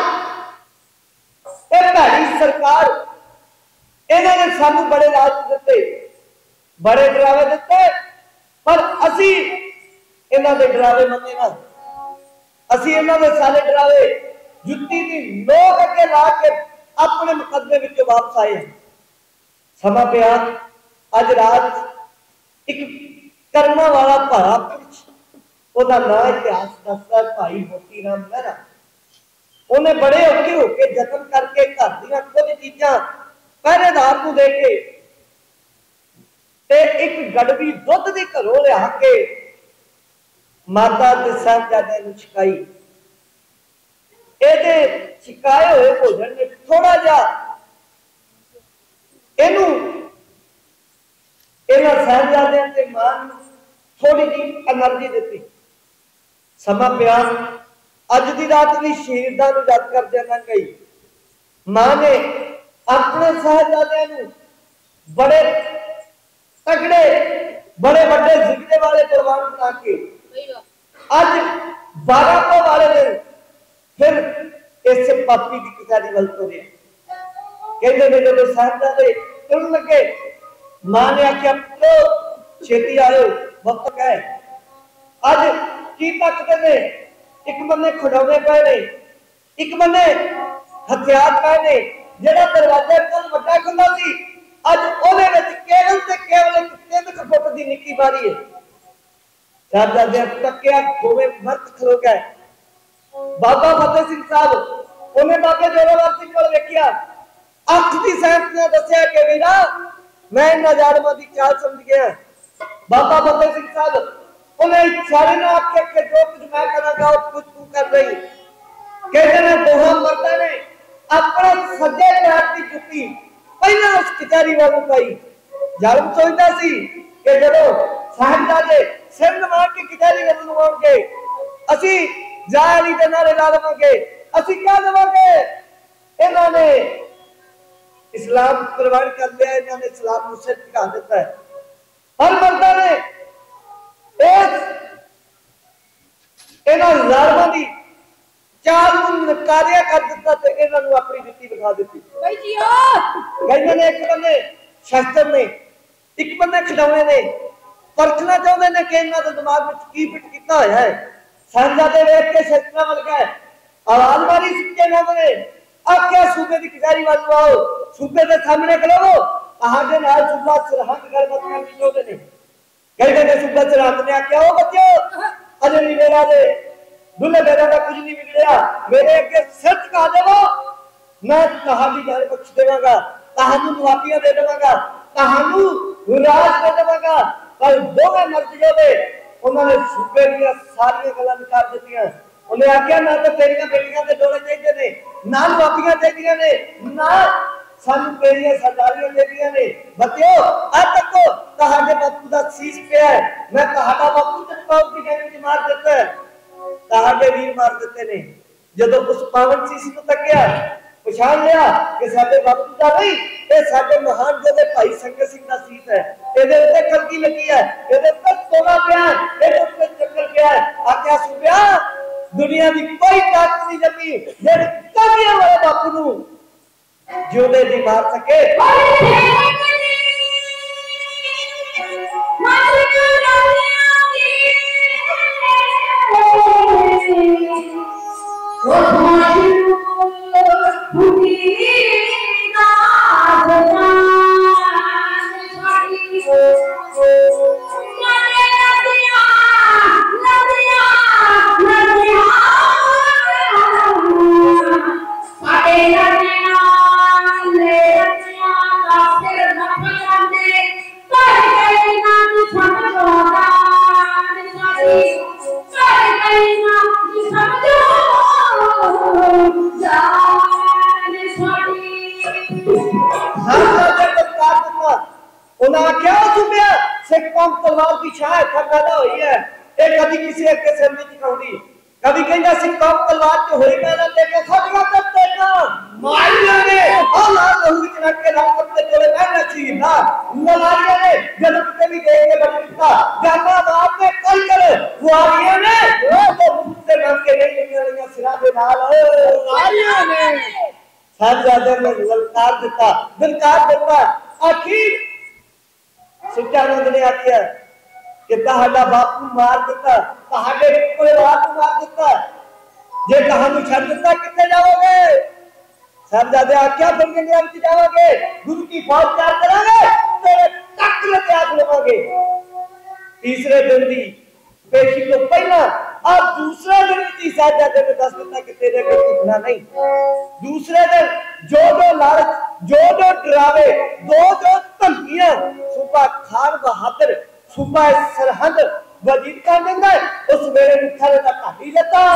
भैड़ी सरकार इन्होंने सानू बड़े लालच दिते, बड़े डरावे दिते, पर असी इन्हां दे डरावे मन्ने ना। असी इन्हां दे सारे डरावे जुत्ती दी नोक अगे ला के अपने मुकदमे विच वापस आए। समा पिया अज रात एक कर्मा वाला भारा पुरुष, ओदा नाम इतिहास दसदा भाई मोती राम मेहरा, उन्हें बड़े औखे होके जतन करके घर दीयां कुछ चीजां पहरेदार को दे के ते एक गड़बी दुध दी घरों लिया के माता ते साहबजादे नूं छकाई। एदे छकाए हुए भोजन में थोड़ा जा इनू इन्हां साहबजादियां ते मां नूं थोड़ी जी एनर्जी दी। समा पिया अज की रात भी शहीदां नूं याद कर देना गई। मां ने अपने साहबजादियां नूं बड़े तगड़े बड़े बड़े जिगरे वाले कुर्बान बना के अज बारह को वाले दिन फिर इस पापी की कचारी वल तुरे। कहते ने जो साहबजादे तुरन लगे, मां ने आख्या पुत्रो छेती आयो वक्त है। अज की तकते ने एक बन्ने खिडौने पे ने, एक बन्ने हथियार पे ने। जेड़ा दरवाजा कल वड्डा खुला सी अज ओदे विच केवल ते केवल एक तीन फुट दी निक्की बारी है। साहबजादे तकिया दोवें मर्द खलो गए। बाबा फतेह सिंह साहब उन्हें बाबे जोरावर सिंह को देखिया, अख की सैंस ने दसिया कि वीरा मैं इन जालमां दी चाल समझ गया। बाबा फतेह सिंह साहब उन्हें इशारे ना आके कि जो कुछ मैं करांगा वो कुछ तू कर रही। कहते ने दोहां मर्दां ने अपने सज्जे पैर की जुत्ती पहले उस कचहरी वालों पाई। जालम सोचता सी कि जदों साहबजादे सिर नवा के कचहरी वालों आउणगे असी जाली दे नारे ला लवांगे, असी क्या देवांगे। इन्हां ने इस्लाम कुर्बान कर लिया, इन्हां ने इस्लाम नूं सिर झुका दिता है। पर मर्दां ने इस इन्हां जालमां दी चाल नूं नकारिया कर दिता ते इन्हां नूं अपनी जुत्ती दिखा दित्ती। भाई जी ओ गईयां ने एक बन्ने शस्त्र ने, एक बन्ने खिडौने ने, परखना चाहते ने कि इन्हां दे दिमाग विच की फिट कीता होया है। साहबजादे वेख के शस्त्रां वल गए, आवाज मारी सुच्चे नाम ने, आख्या सूबे की कचहरी वाल आओ, सूबे के सामने खड़ो, कहां नाल सूबा सरहद गलबात करनी चाहते ने। कहते ने सूबा सरहद ने आख्या ओ बच्चो अजे नहीं मेरा दे दुल्हे मेरा का कुछ नहीं बिगड़िया, मेरे अगे सिर झुका देवो, मैं कहानी जान बख्श देवांगा, कहानू मुआफिया दे देवांगा, कहानू राज दे देवांगा। पर दोवें मर्द जोदे उन्होंने सूबे दी सारी गल्लां निकाल दित्तियां। उन्हें आख्या ना तो तेरियां बेटियां दे डोले चाहिए ने, ना मुआफिया चाहिए ने, ना सानू तेरियां सरदारियां चाहिए ने। बच्चो आज तक तो कहाडे बापू दा शीश पिया है, मैं कहाडा बापू चटकाऊ की गैंग विच मार दिता है, कहाडे वीर मार दिते ने। जदों उस पावन शीश नूं तकिया पछाण लिया कि साडे बापू दा नहीं ये साडे महान जोधे भाई संगत सिंह दा सीस है, इहदे उत्ते कलगी लगी है, इहदे उत्ते सोना पिया है, इहदे उत्ते चक्कर पिया है। आख्या सूबिया दुनिया दी कोई ताकत नहीं जमी जेड़ी कमियां वाले बापू नू जिउंदे दी मार सके। तलवार की छाया पैदा हुई है, एक कभी किसी एक के सिर में दिखाऊंगी, कभी कहना सिक्का तलवार के होई मैंने देखा खतरा तब देखा मारिया ने अल्लाह लहू इतना के नाम करते चले मैं नची ना ललारिया ने जन्म के भी देख के बचता जाना बाप ने कल करे वारिया ने वो तो मुझसे नाम के नहीं लेने वाली सिरा दे नाल वारिया ने साहबजादे ने ललकार देता दिलकार देता। आखिर सुचानंद ने आखिया कि तहाडा बापू मार दिता, तहाडे परिवार को मार दिता, जे कहानू छड़ दिता कितने जाओगे? साहबजादे आख्या फिर गंगा में जाओगे, गुरु की फौज तैयार करांगे, तेरे तख्त में त्याग लवांगे। तीसरे दिन दी पेशी तो पहला अब दूसरे दिन की साहबजादे ने दस दिता कि तेरे को उठना नहीं। दूसरे दिन जो जो लालच, जो जो डरावे, दो जो धमकियां सूबा खान बहादुर सूबा सरहद वजीर का देंगे उस मेरे निखर का काटी जाता।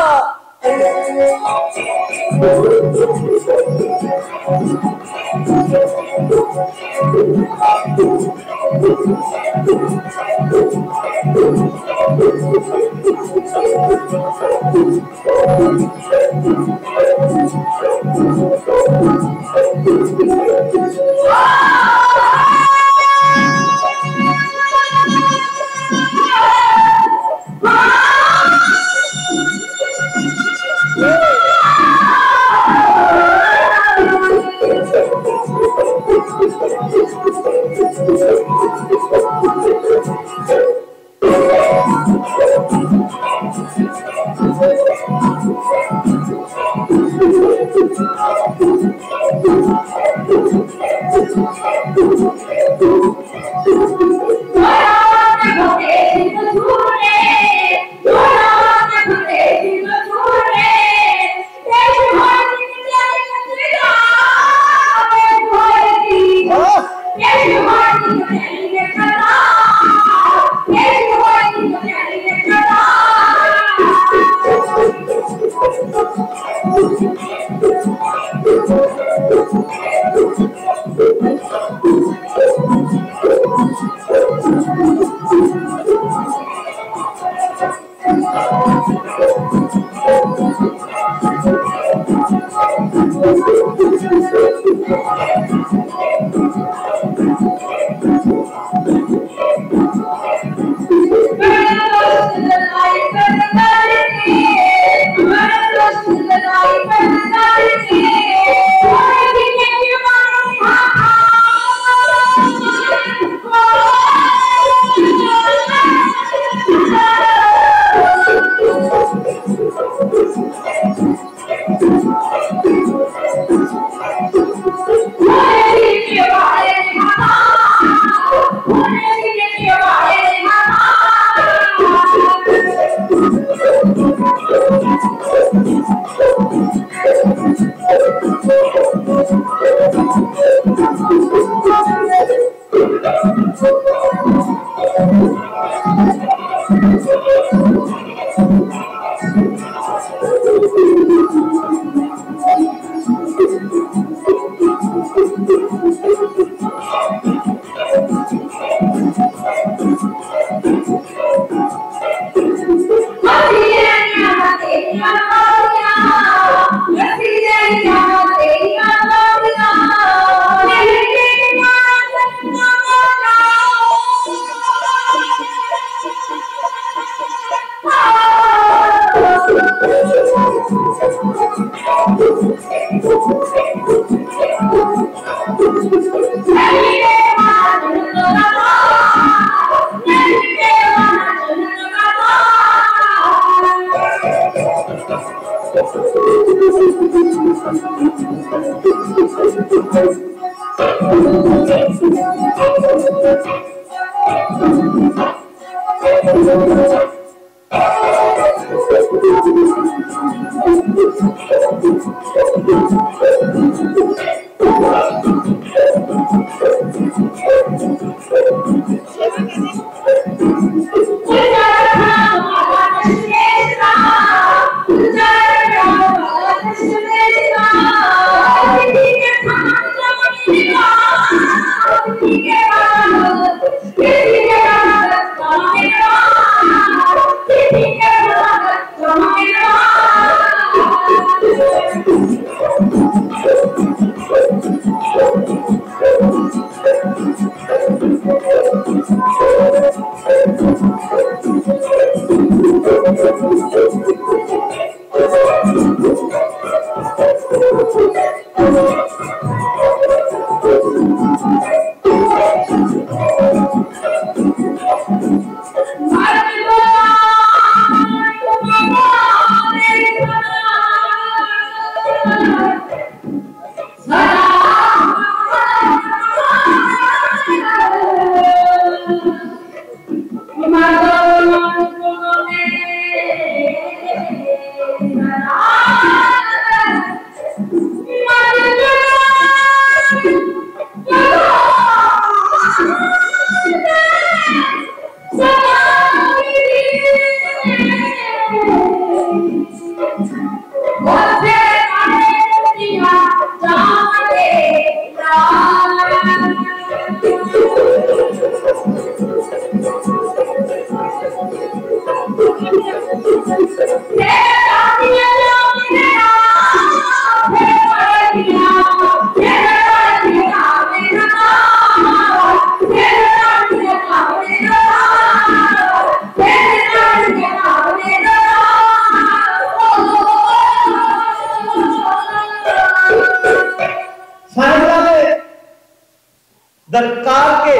दरकार के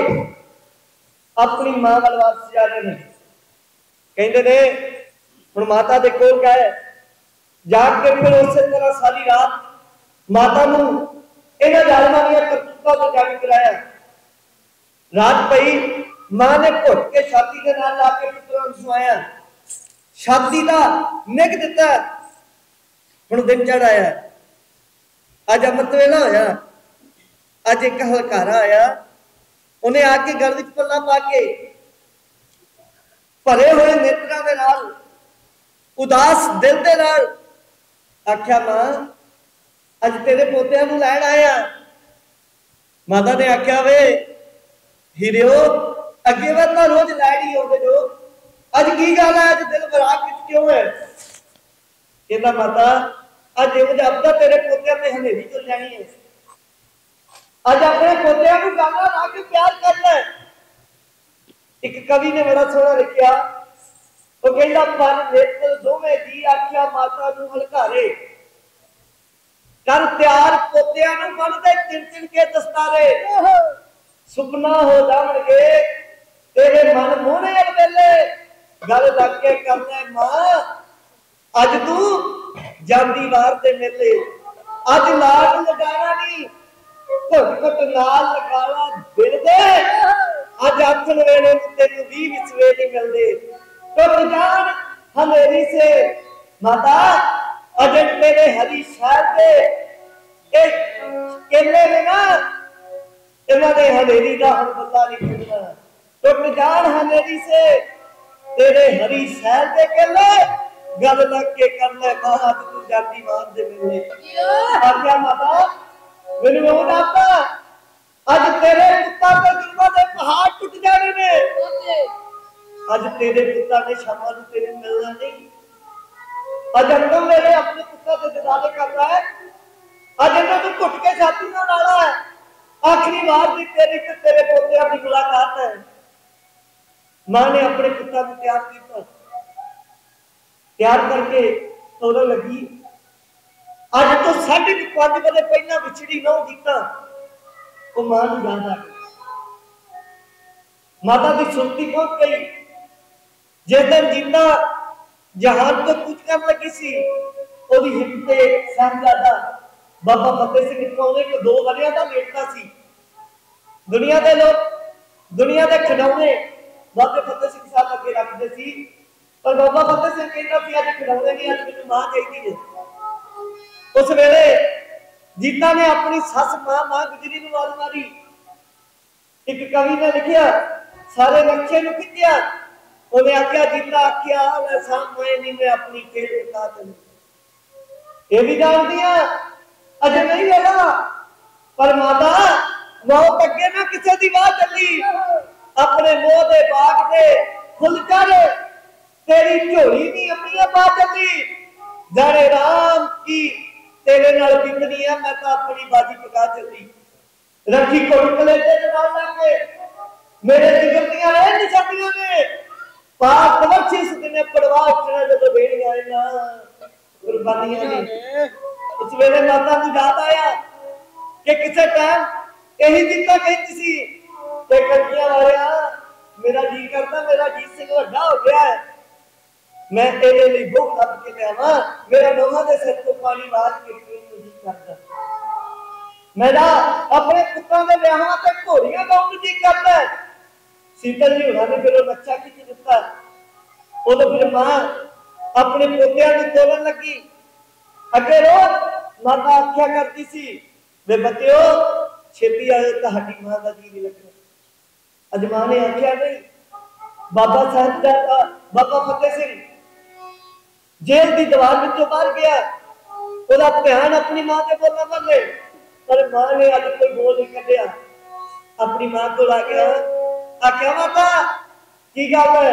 अपनी मां वाल वापस जा रहे हैं कहते ने हुण माता दे कोल गए जाग के फिर उस तरह सारी रात माता नूं इन्हां जालमां दी करतूतां तो जाग कराया रात पई मां ने घुट के छाती के नाल ला के पुत्रां नूं सुआया छाती दा निग दिता हुण दिन चढ़ाया अज अमृत वेला होया अज एक हलकारा आया उन्हें आके घर विच पल्ला पा के भरे हुए नेत्रा दे नाल उदास दिल दे नाल आख्या मां अज तेरे पोतिया नूं लैण आया माता ने आख्या वे हीरियो अगे वा तां रोज लैण ही आउंदे जो अज की गल है अज दिल बराक विच क्यों है कहंदा माता अज इहो जापदा तेरे पोतिया ते हनेरी चल जानी है अज अपने पोतिया नूं गाना ला के प्यार करना है एक कवि ने बड़ा सोहना लिखिया वो कहंदा पर नेत्र दोवें दी आख्या माता नूं हलकारे कर त्यार पोतिया नूं बनदे चिन चिन के दस्तारे सुपना हो जावणगे तेरे मन मोहने अलबेले गल लग के करना मां अज तू जांदी वार दे मेले अज लाड लगाना नहीं घुट घुट नाल लगाला दिल दे अज आखन वेले तेनू भी विसवे नहीं मिलदे टुट जान हनेरी से माता अज तेरे हरी शहर दे एक केले में ना इन्हां दे हनेरी दा हुण बल्ला नहीं खुलना टुट जान हनेरी से तेरे हरी शहर दे केले गल लग के करना कहा तू जाती मां दे मिले आख्या माता मेनू रोन आता अज तेरे पुत्ता ते जुल्मां दे पहाड़ टूट जाने ने अज तेरे पुत्ता ने शामां नूं तेरे मिलना नहीं अज अंदर मेरे अपने पुत्ता ते दीदार करना है अज इन्हां नूं घुट के छाती नाल लाना है आखिरी बार दी तेरी ते तेरे पोतिया दी मुलाकात है मां ने अपने पुत्ता नूं तैयार कीता तैयार करके तोड़न लगी अज तो साढ़े पांच बजे पहला विछड़ी नौ जीता वो मां को याद आ गई। माता की सुरती पहुंच गई। जिस दिन जीता जहाज तो कुछ कर लगी सी ओदी हिट ते साहबजादा बाबा फतेह सिंह कौने को दो वरिया का नेता सी। दुनिया के लोग दुनिया के खिडौने बाबे फतेह सिंह साहब अगे रखते सी पर बाबा फतेह सिंह कहता सी अज खिडौने नहीं अज मैनूं मां चाहिदी है। उस वेले जीता ने अपनी सस मां मां गुजरी नूं आवाज मारी। एक कवि ने लिखिया सारे नक्शे नूं खिंचिया उन्हें आख्या जीता आख्या मैं सामने नहीं मैं अपनी खेल बता चलू ये भी जान दिया अजे नहीं वेला पर माता मौत अगे ना किसी की वाह चली अपने मोह दे बाग दे फुल कर तेरी झोली नहीं अपनी पा चली जाने राम की तेरे नाल बिकनी है मैं तो अपनी बाजी पका चली रखी कोटले दे नाल लाके मेरे जिगर दियां ए निशानियां ने पाक बख्शिश दिने पड़वा उठना जब बेड़ी आए ना कुर्बानियां ने। उस वेले माता को याद आया कि किसी टाइम यही जीता कहती सी ते कटियां वालिया मेरा जी करता मेरा जीत सिंह वड्डा हो गया है मैं तेरे लिए भूख लग के लियावा मेरा नोहा दे सिर तो पानी वार के पीण नूं जी करदा मेरा अपने पुत्तां दे विआहां ते घोड़ियां गाउण नूं जी करदा है। सीतल जी होना ने फिर बच्चा खिंच दिता उदों फिर मां अपने पोतियां नूं तोलन लगी अगे रोज माता आख्या करती सी वे बच्चों छेती आए तुहाडी मां दा जी नहीं लगना। अज मां ने आख्या नहीं बाबा साहब दा बाबा फतेह सिंह जेल की दीवार विचों बाहर गया ओदा ध्यान अपनी मां के बोलना बन गए पर मां ने अज कोई बोल नहीं कढ़िया अपनी मां को आ गया आख्या माता की गल है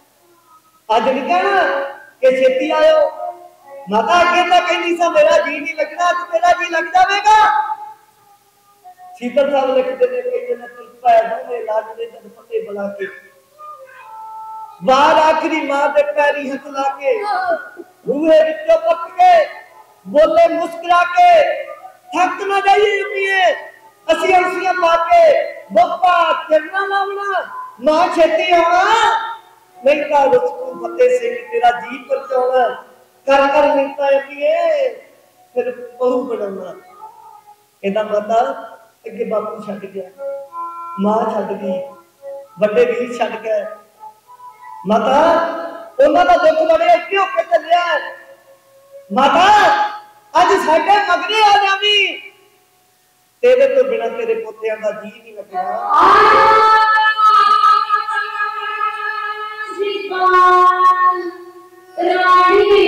अज नहीं कहना कि छेती आयो माता अगे तो कहनी सा मेरा जी नहीं लगना अज तेरा जी लग जाएगा। शीतल साहब लिखते ने कहते ने तुल पाया दोने लाज दे जद फतेह बुला के बाहर आखिरी मां दे पैरी हथ ला के बूहे विचों पट के बोले मुस्कुरा के थक ना जाइए अम्मीए असी अंसियां पा के बप्पा चलना लावना मां छेती आना नहीं तो रुस्तम फतेह सिंह तेरा जी पर चौना कर कर मिलता अम्मीए फिर बहू बनाना इदा माता अगे बापू छड़ गया मां छड़ गई बड़े वीर छड़ गए माता उन्हां दा दुख बड़े औखे होके चलिया माता अज साडे मगरे आ जावी तेरे तो बिना तेरे पोतियां दा जी नहीं लगना। रानी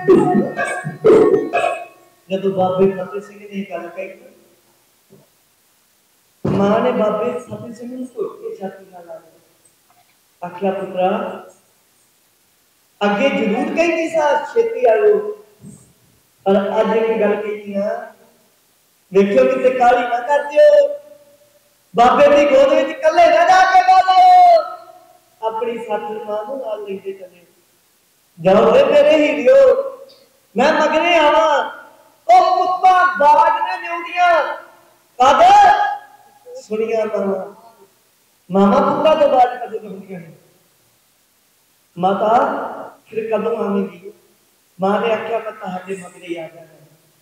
जब बाबे फतेह सिंह ने गल कही, मां ने बाबे फतेह सिंह को घुट के छाती नाल ला लिया, आख्या पुत्रा अगे जरूर कही सा छेती आओ, पर अज एक गल कही है, देखियो किते काली ना कर दियो, बाबे की गोद में कले ना जाके बोलो, अपनी साथी मां को नाल लेके चले जाओ रे मेरे हीरियो, मैं मगने आवा ओ कुत्ता बाज ने न्यूडियां कद सुनिया मामा मामा पुत्रा तो बाज कद न्यूडियां माता फिर कदों आवेगी। मां ने आख्या मैं तुहाडे मगरे आ जाना,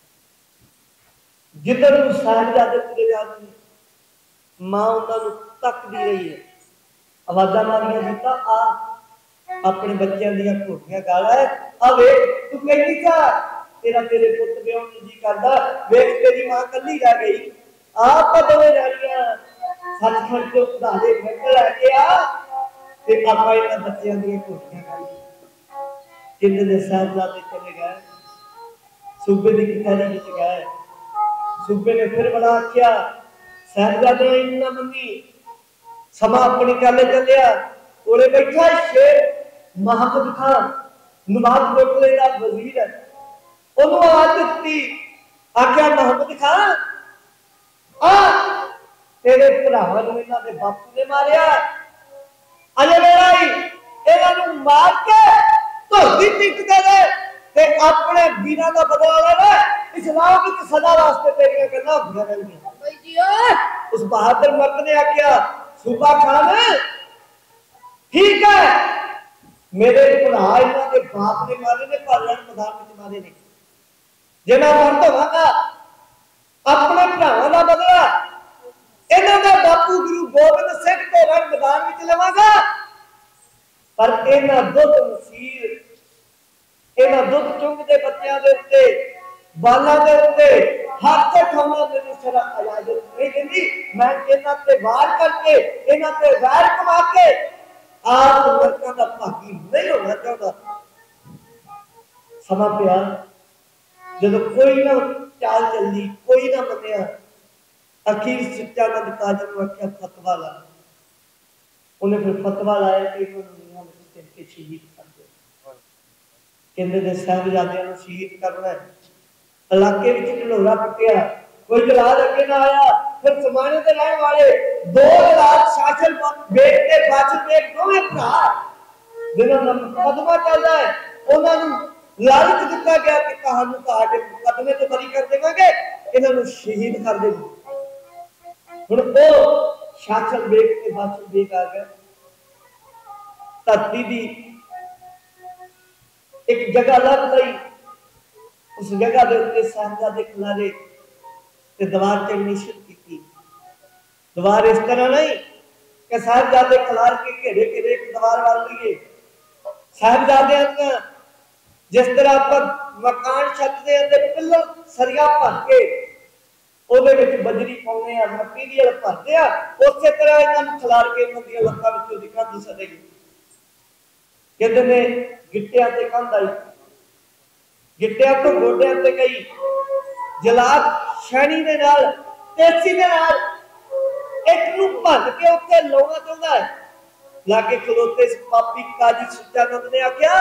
जिधर साहिबजादे तुरे जाते मां उन्होंने तकदी रही है, आवाजा मारिया जीता आ अपने बच्चों दी घोटियां गाला है, आ वेख तू कहनी सा तेरा तेरे पुत ब्याह जी करदा, वेख तेरी मां कल्ली रह गई, आप दोवे जानियां सचखंड तो उधारे घर लेके आ ते आपां इन्हां बच्चों दी घोटियां गाली। जिंद दे साहिबजादे चले गए, सूबे दी कचहरी विच गए, सूबे ने फिर बड़ा आख्या साहिबजादे इन्ना मंगी, समा अपनी गल चलिया, कोले बैठा शेर महमूद खान नवाब कोटले का वजीर है, उन्होंने आवाज दी आख्या महमूद खान आ तेरे भरावां नूं इन्हां दे बापू ने मारिया, अजे मेरा ही इन्हां नूं मार के धरती पिट दे दे ते अपने वीरां दा बदला ले ले, इस्लाम विच सदा वास्ते तेरियां गल्लां होंदियां रहणगियां। उस बहादुर मर्द ने आख्या सूबा खान ठीक है, मेरे भरा इन्हां दे बाप ने मारे ने, पर रण मैदान विच मारे ने, जे मैं मर्द होवांगा अपने भरावां दा बदला इन्हां दा बापू गुरु गोबिंद सिंह तो रण मैदान विच लवांगा, पर इन्हां दुध नसीर इन्हां दुध चुंगदे बच्चों के उत्ते बालां दे उत्ते हाथ उठाउणा मेरी शरअ इजाजत नहीं देंदी, मैं इन्हां ते वार करके इन्हां ते वैर कमा के आप नरकां दा भागी नहीं होना चाहता। समा पिया जब कोई ना चाल चली, कोई ना मनिया, अखीर सच्चानंद काजी नूं आख्या फतवा ला, उन्हें फिर फतवा लाया कि इन्हां नूं के शहीद कर दो, कहंदे ने साहिबजादियां नूं शहीद करना है। इलाके विच ढिलोरा पिटिया, कोई जलाल अगे ना आया, फिर समाने दे रहने वाले दो रात शासन बेट के बाजू बेट दोवें भरा जिन्हां दा मुकदमा चलदा है, उन्हां नूं लालच दिता गया कि कहानू तुहाडे मुकदमे तो बरी कर देवांगे, इन्हां नूं शहीद कर देवांगे। हुण ओ शासन बेट के बाजू बेट आ गए, धरती दी एक जगह लग लई, उस जगह के उत्ते साहिबजादे खिलारे ते दीवार चढ़नी शुरू की। दीवार इस तरह नहीं कि साहिबजादे खिलार के घेरे घेरे एक दीवार वाल लीए, साहिबजादियां दी जिस तरह आप मकान छतदे ते पिलर सरिया भर के ओदे विच बजरी पाउंदे आ, मटीरियल भरदे आ, उसे तरह इन्हां नूं खिलार के इन्हां दी लत्तां विचों दी कंध सदेगी। कहते ने गिट्टियां ते कंध आई, गिट्टियां तो गोडियां ते गई, जलाद शैनी दे नाल तेजी दे नाल एक नूं भज के उत्ते लाउणा चाहुंदा है। लागे खलोते इस पापी काजी सच्चानंद ने आख्या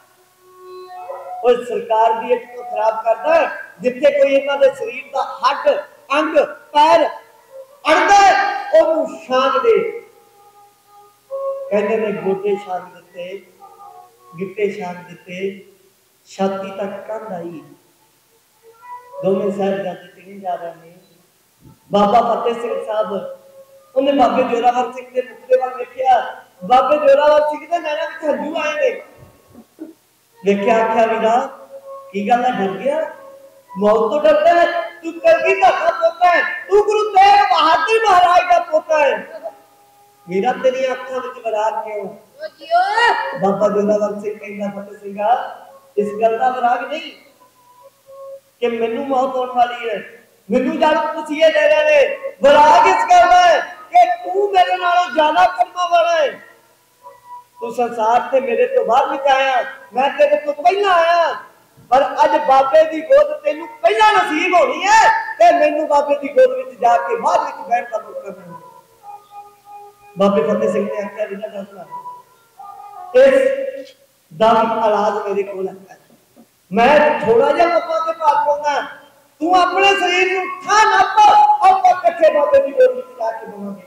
और सरकार दी इट को खराब करदा, जिथे कोई इन्हां दे शरीर दा हड्ड अंग पैर अड़दा ओनू शांग दे। कहंदे ने गोडे शांग दिते, गिट्टे शांग दिते, छाती तक कंध आई। दोनों साहिबजादे चले जा रहे हैं। बाबा फतेह सिंह साहब उन्हें बाबे जोरावर सिंह के मुखड़े वाल देखा, बाबे जोरावर सिंह के नैना विच हंझू आए ने, देखा आख्या वीरा की गल है, डर गया, मौत तो डरता है, तू कलगीधर का पोता है, तू गुरु तेग बहादुर महाराज का पोता है, वीरा तेरी आंखों विच वराग क्यों? बाबा जोरावर सिंह कहंदा फतेह सिंह इस गल का वराग नहीं कि मैनू मौत होने वाली है, मैनू जल पसीए दे रहे ने, वराग इस गल का है कि तू मेरे नालों ज्यादा कर्मा वाला है, तू संसार से मेरे तो बाद विच आया, मैं तेरे तो पहला आया, पर अज बाबे की गोद तेन पहला नसीब होनी है ते मैनू बाबे की गोद में जाके बाद में बैठ का मौका मिलना। बाबे फतेह सिंह ने आख्या बिना डरना इस दम इलाज मेरे को है, मैं थोड़ा जा मौका से भाग पाऊंगा, तू अपने शरीर को उठा नप और कट्ठे बाबे की गोद में जाके बवांगे।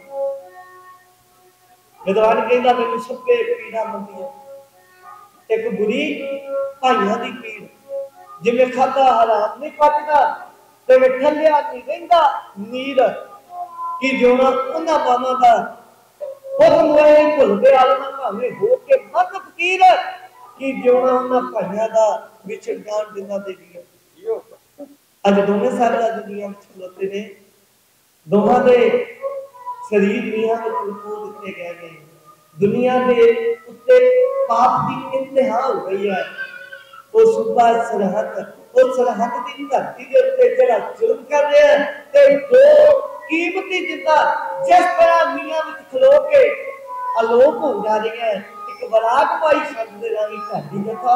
विद्वान कहता मैनू सबके पीड़ा मंदियां, एक बुरी भाइयों की पीड़, जिवें खादा हराम नहीं पचदा ते ठल्लिया नहीं रहिंदा नीर कि जिउणा उन्हां मावां दा खुद मोए भुलदे आलमा भावें हो के मत फकीर कि जिउणा उन्हां भाइयों दा विछड़ जाण जिन्हां दे वीर। अज दोवें सारे दुनिया में खलोते ने, दोहां दे शरीर नीहां विच लुको दिते गए ने, दुनिया के उत्ते पाप की इंतहा हो गई है। वो सुबह सरहद वो सरहद की धरती के उत्ते जड़ा जुल्म कर रहे हैं ते दो कीमती जिंदा जिस तरह मियां विच खलो के अलोप हो जा रही है। एक वराग पाई शब्द दे राही घाटी कथा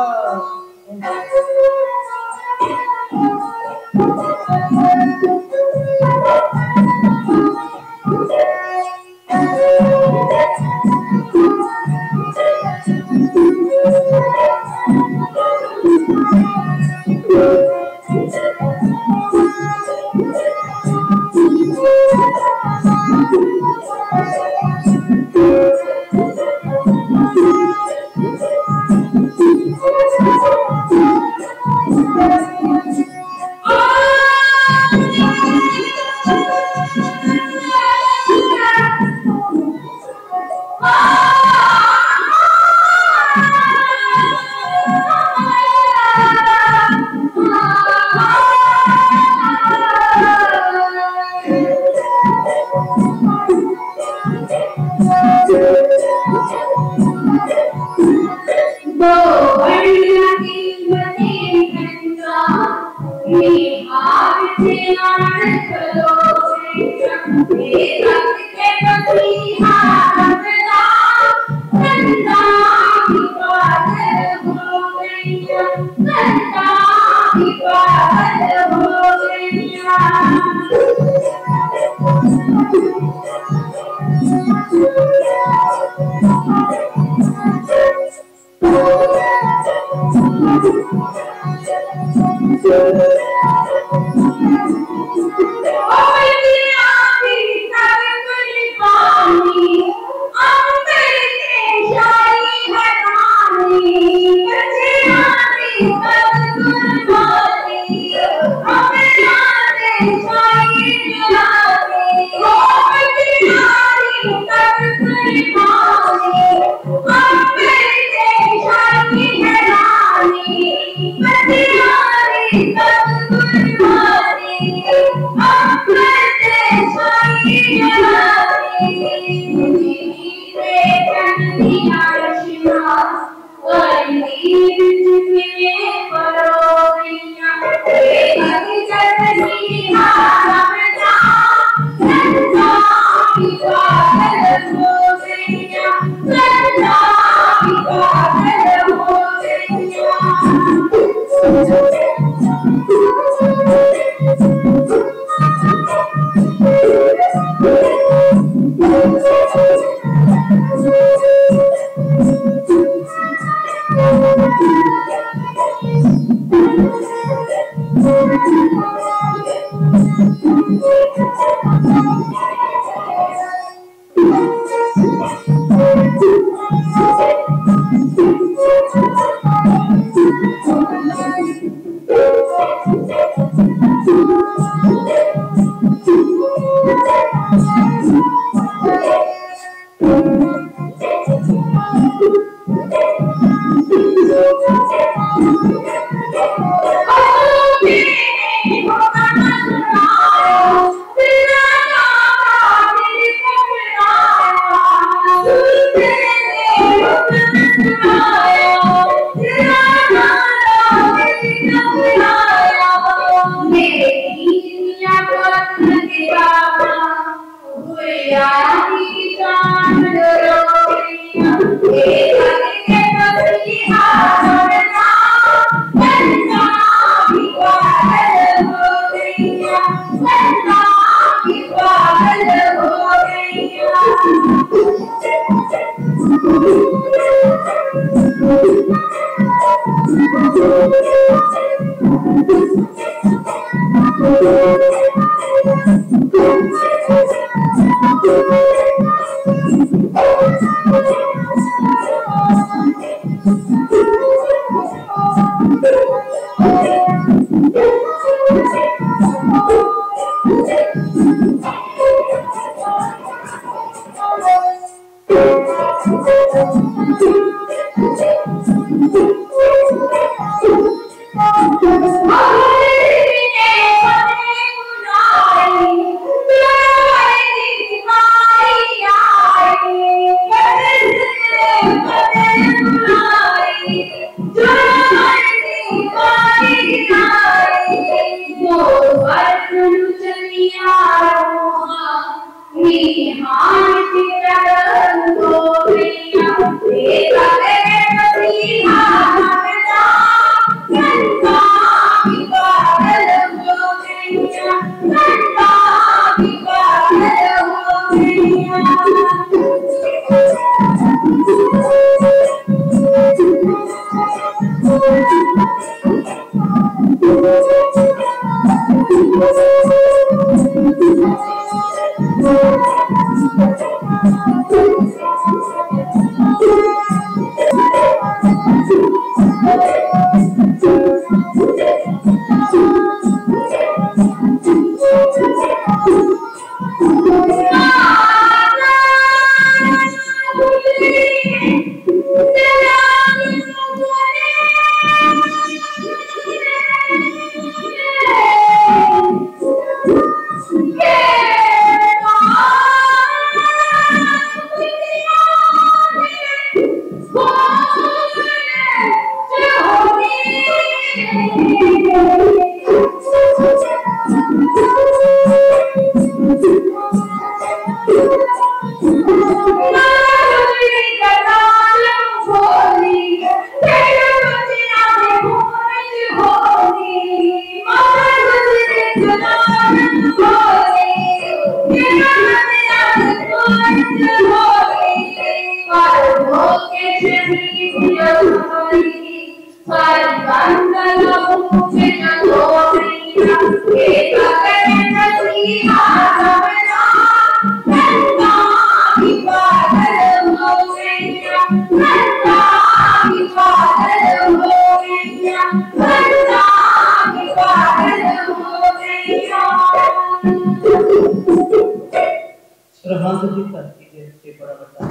Yeah. सरहद की धरती के उत्ते बड़ा बड़ा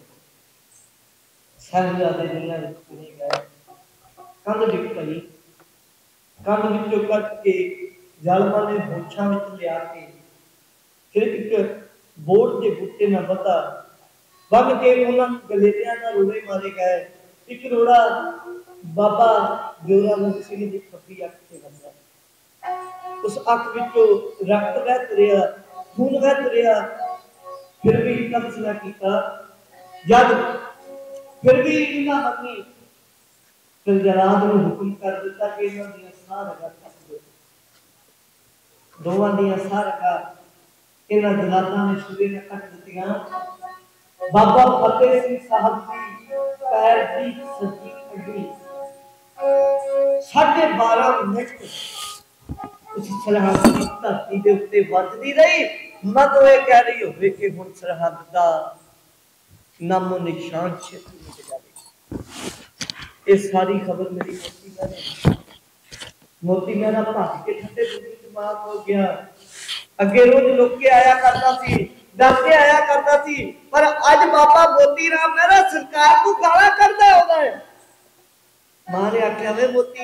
साहिबजादे जिन्हां विच चुने गए कंध डिग पई कंध विचों कट के जालमां ने होछां विच लिया के फिर एक बोर्ड के बूटे ना बता वग के उन्हां गलेरियां नाल रोड़े मारे गए एक रोड़ा बाबा जोरावर सिंह दी खब्बी अख ते वजा उस अख विचों रक्त बह रिहा खून बह रिहा फिर भी कब्ज ना किया जब फिर भी इन्हां अपनी फिर जलाद ने हुक्म कर दिता कि इन्हां दी साह रगा कट दो दोवां दी साह रगा इन्हां जलादां ने सूबे ने कट दित्तियां बाबा फतेह सिंह साहब दी पैर दी सज्जी अड्डी साढ़े बारह मिनट उस सरहद की धरती के उत्ते वजदी रही मत वे कह रही होवे कि हुण सरहद दा नामो निशान छेती मिट जावे। ये सारी खबर मेरी मोती मेरा मोती मेरा भज के ठंडे दूध दिमाग हो गया। अगे रोज लोग के आया करता सी डर के आया करता सी पर अज बाबा मोती राम मेरा सरकार को गाला करदा होना है। मां ने आख्या वे मोती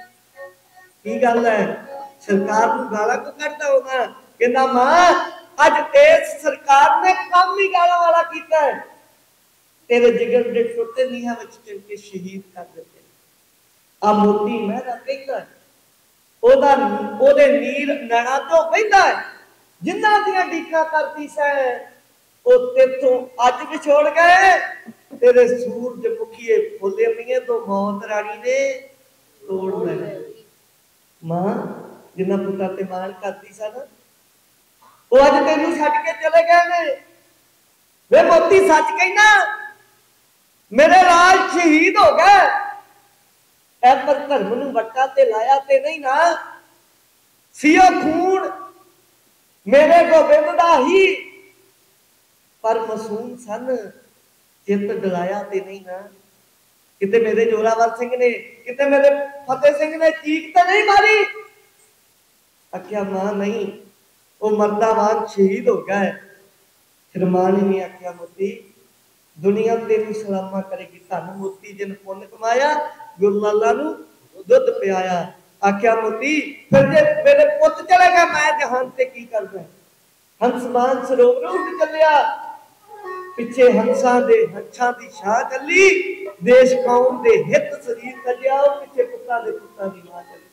की गल है सरकार को गाला को करदा होना कहंदा मां अज इस सरकार ने काम ही गाला वाला कीता है तेरे जिगर दे टुटे नीहां विच चिन के शहीद कर दिते। आ मोती मेरा कहंदा है ओदा ओदे नीर नैना तो बहिंदा है जिन्हां दियां डीकां करदी सै ओ तेथों अज विछोड़ गए तेरे सूरज मुखिए फुले मिए तो मौत रानी ने तोड़ ले। मां जिन्ना पुत्ता ते मान करदी सा ना वो अज तेनू छड्ड के चले गए ने। वे मोती सच कहना मेरे लाल शहीद हो गए ऐ पर धर्म नू वट्टा ते लाया ते नहीं ना सियो खून मेरे गोबिंद दा ही पर मासूम सन चित डलाया ते नहीं ना। किते मेरे जोरावर सिंह ने किते मेरे फतेह सिंह ने चीख ते नहीं मारी। आख्या मां नहीं वो मर्दा वान शहीद हो गए। फिर मां ने नहीं आख्या मोती दुनिया तेनू सलामा करेगी। धन मोती जिन पुण्य कमाया गुरु लाला नू दुध पियाया। आख्या मोती फिर जे मेरे पुत चले गए मैं जहान से की करना। हंसमान सरोवर उठ चलिया पिछे हंसा दे हंसा दी शाह चली देश कौम दे हित शरीर चलिया पिछे पुत्ता दे पुत्ता दी मां चली।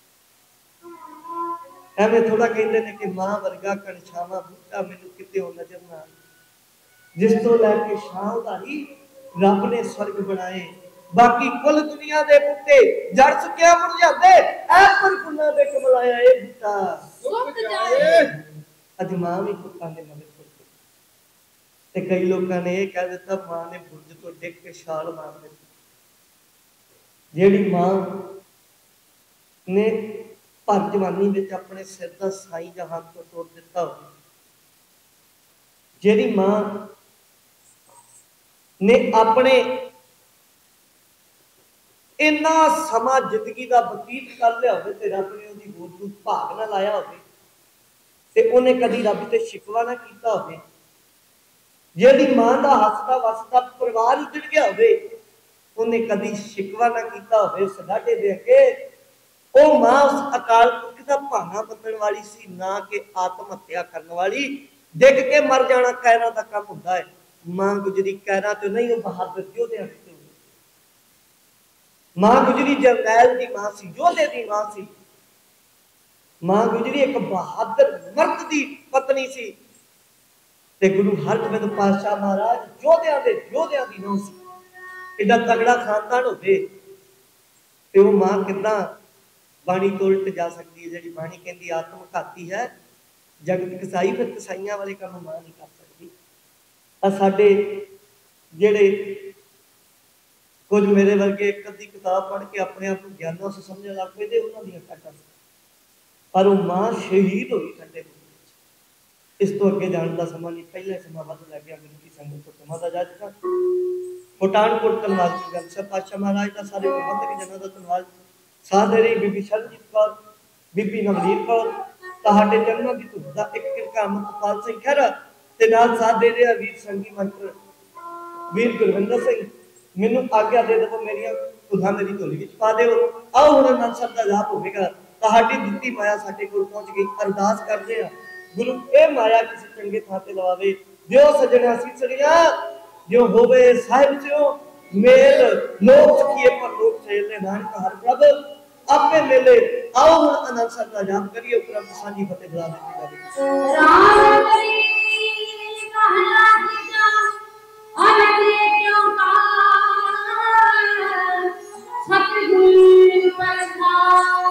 एवें थोड़ा कहते हैं कि मां वर्गा कणछावा बूटा मैनू किते नजर ना जिस तो लैके शाह उधारी रब ने स्वर्ग बनाए। बाकी कुल दुनिया दे बूटे जड़ सुकिया मुड़ जाते ऐ पर फुल्लां दे कमलाया ए बूटा सुक जाए। अज मां भी पुत्तां दे मगर ते कई लोगों ने यह कह दिता मां ने बुर्ज तो डिग के छाल मार दी। जेड़ी मां ने भर जवानी में अपने सिर का साई जहां तो तोड़ दिता हो, जेड़ी मां ने अपने इन्ना समा जिंदगी का बतीत कर लिया हो ते रब ने उसकी गोद नूं भाग ना लाया हो ते उन्हें कभी रब ते शिकवा ना किया हो। जेड़ी मां का हसदा वसदा परिवार उजड़ गया हो उन्हें कभी शिकवा ना किया हो। सडाटे दे के ओ मां उस अकाल पुरख का भाना बदलने वाली सी ना कि आत्म हत्या करने वाली। डिग के मर जाना कैरा का काम होता है। मां गुजरी कैरा तो नहीं वो बहादुर योधे मां गुजरी जरनैल की मां सी योधे की मां सी। मां गुजरी एक बहादुर मर्द की पत्नी सी ते गुरु हरगोबिंद पातशाह महाराज योधिया के योधिया की नौं सी। एडा तगड़ा खानदान होते ते वो मां कितना बाणी तो उल्ट जा सकती है। जी बाणी कहती आत्म घाती है जगत कसाई फिर कसाइयां वाले काम मां नहीं कर सकती। साडे जेड़े कुछ मेरे वर्गे एक अद्धी किताब पढ़ के अपने आप को ज्ञानों से समझने लग पे उन्होंने कटा पर वो मां शहीद हुई ठंडे इस तो अगे जाने का समा नहीं। पहले समा वध लग गया गुरु की संगत तो समा का जज का पठानकोट तलवार की गल से पातशाह महाराज का सारे प्रबंधक जनां का धन्यवाद। साथ दे रही बीबी शरणजीत कौर बीबी नवनीत कौर तहाडे जन्मां दी धुन दा एक किरका अमरपाल सिंह खैरा ते नाल साथ दे रहे वीर संगी मंत्र वीर गुरविंदर सिंह। मैनू आज्ञा दे दो मेरिया खुदा मेरी झोली विच पा दिओ। आओ हुण अनंद साहब दा जाप होवेगा। तहाडी दित्ती माया साडे कोल पहुंच गई। अरदास करदे आ गुरु ए माया किसी चंगे थां ते लवावे दिओ सजना सीसड़ियां जो होवे साहिब सिओ मेल लोक सखिए पर लोक चेले नानक हर प्रभ आपे मेले। आओ हुण अनंद साहब दा जाप करिए उपरंत सांझी फतेह बुला देती जावे। राम करी कहला कीजा अनके क्यों का सतगुर प्रसाद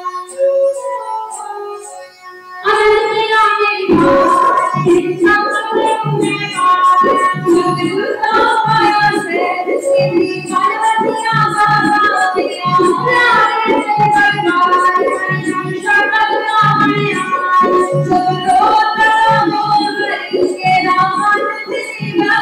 अनंत तेरा मेरी सब में बात सतगुर का पाया से सिद्धि पार्वतिया बाबा दिया प्यारे से सरकार सकल कामया सब लोग मोर के राम तेरी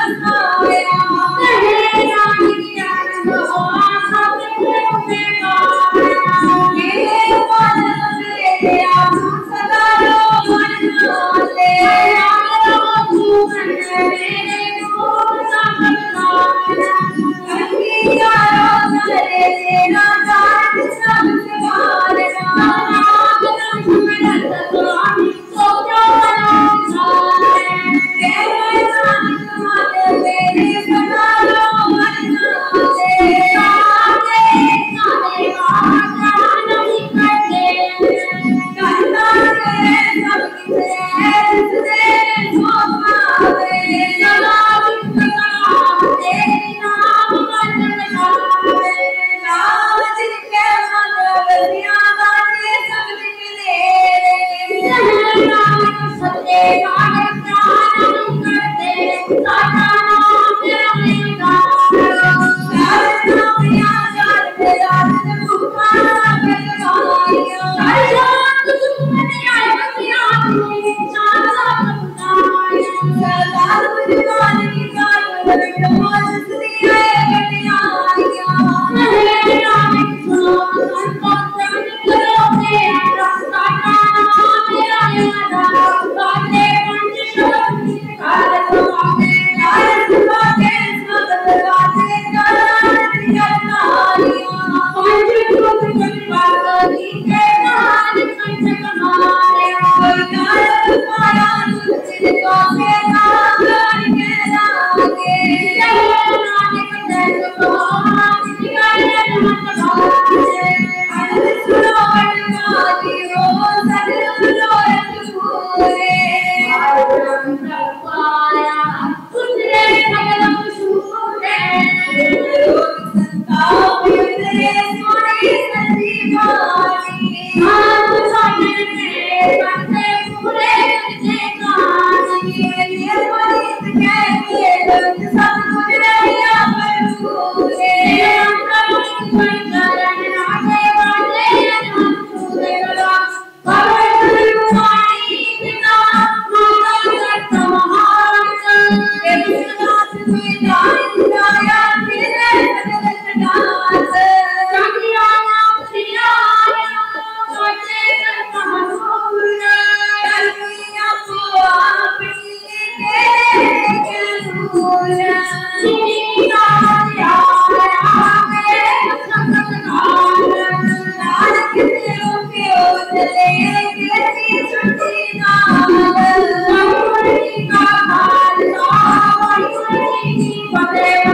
Father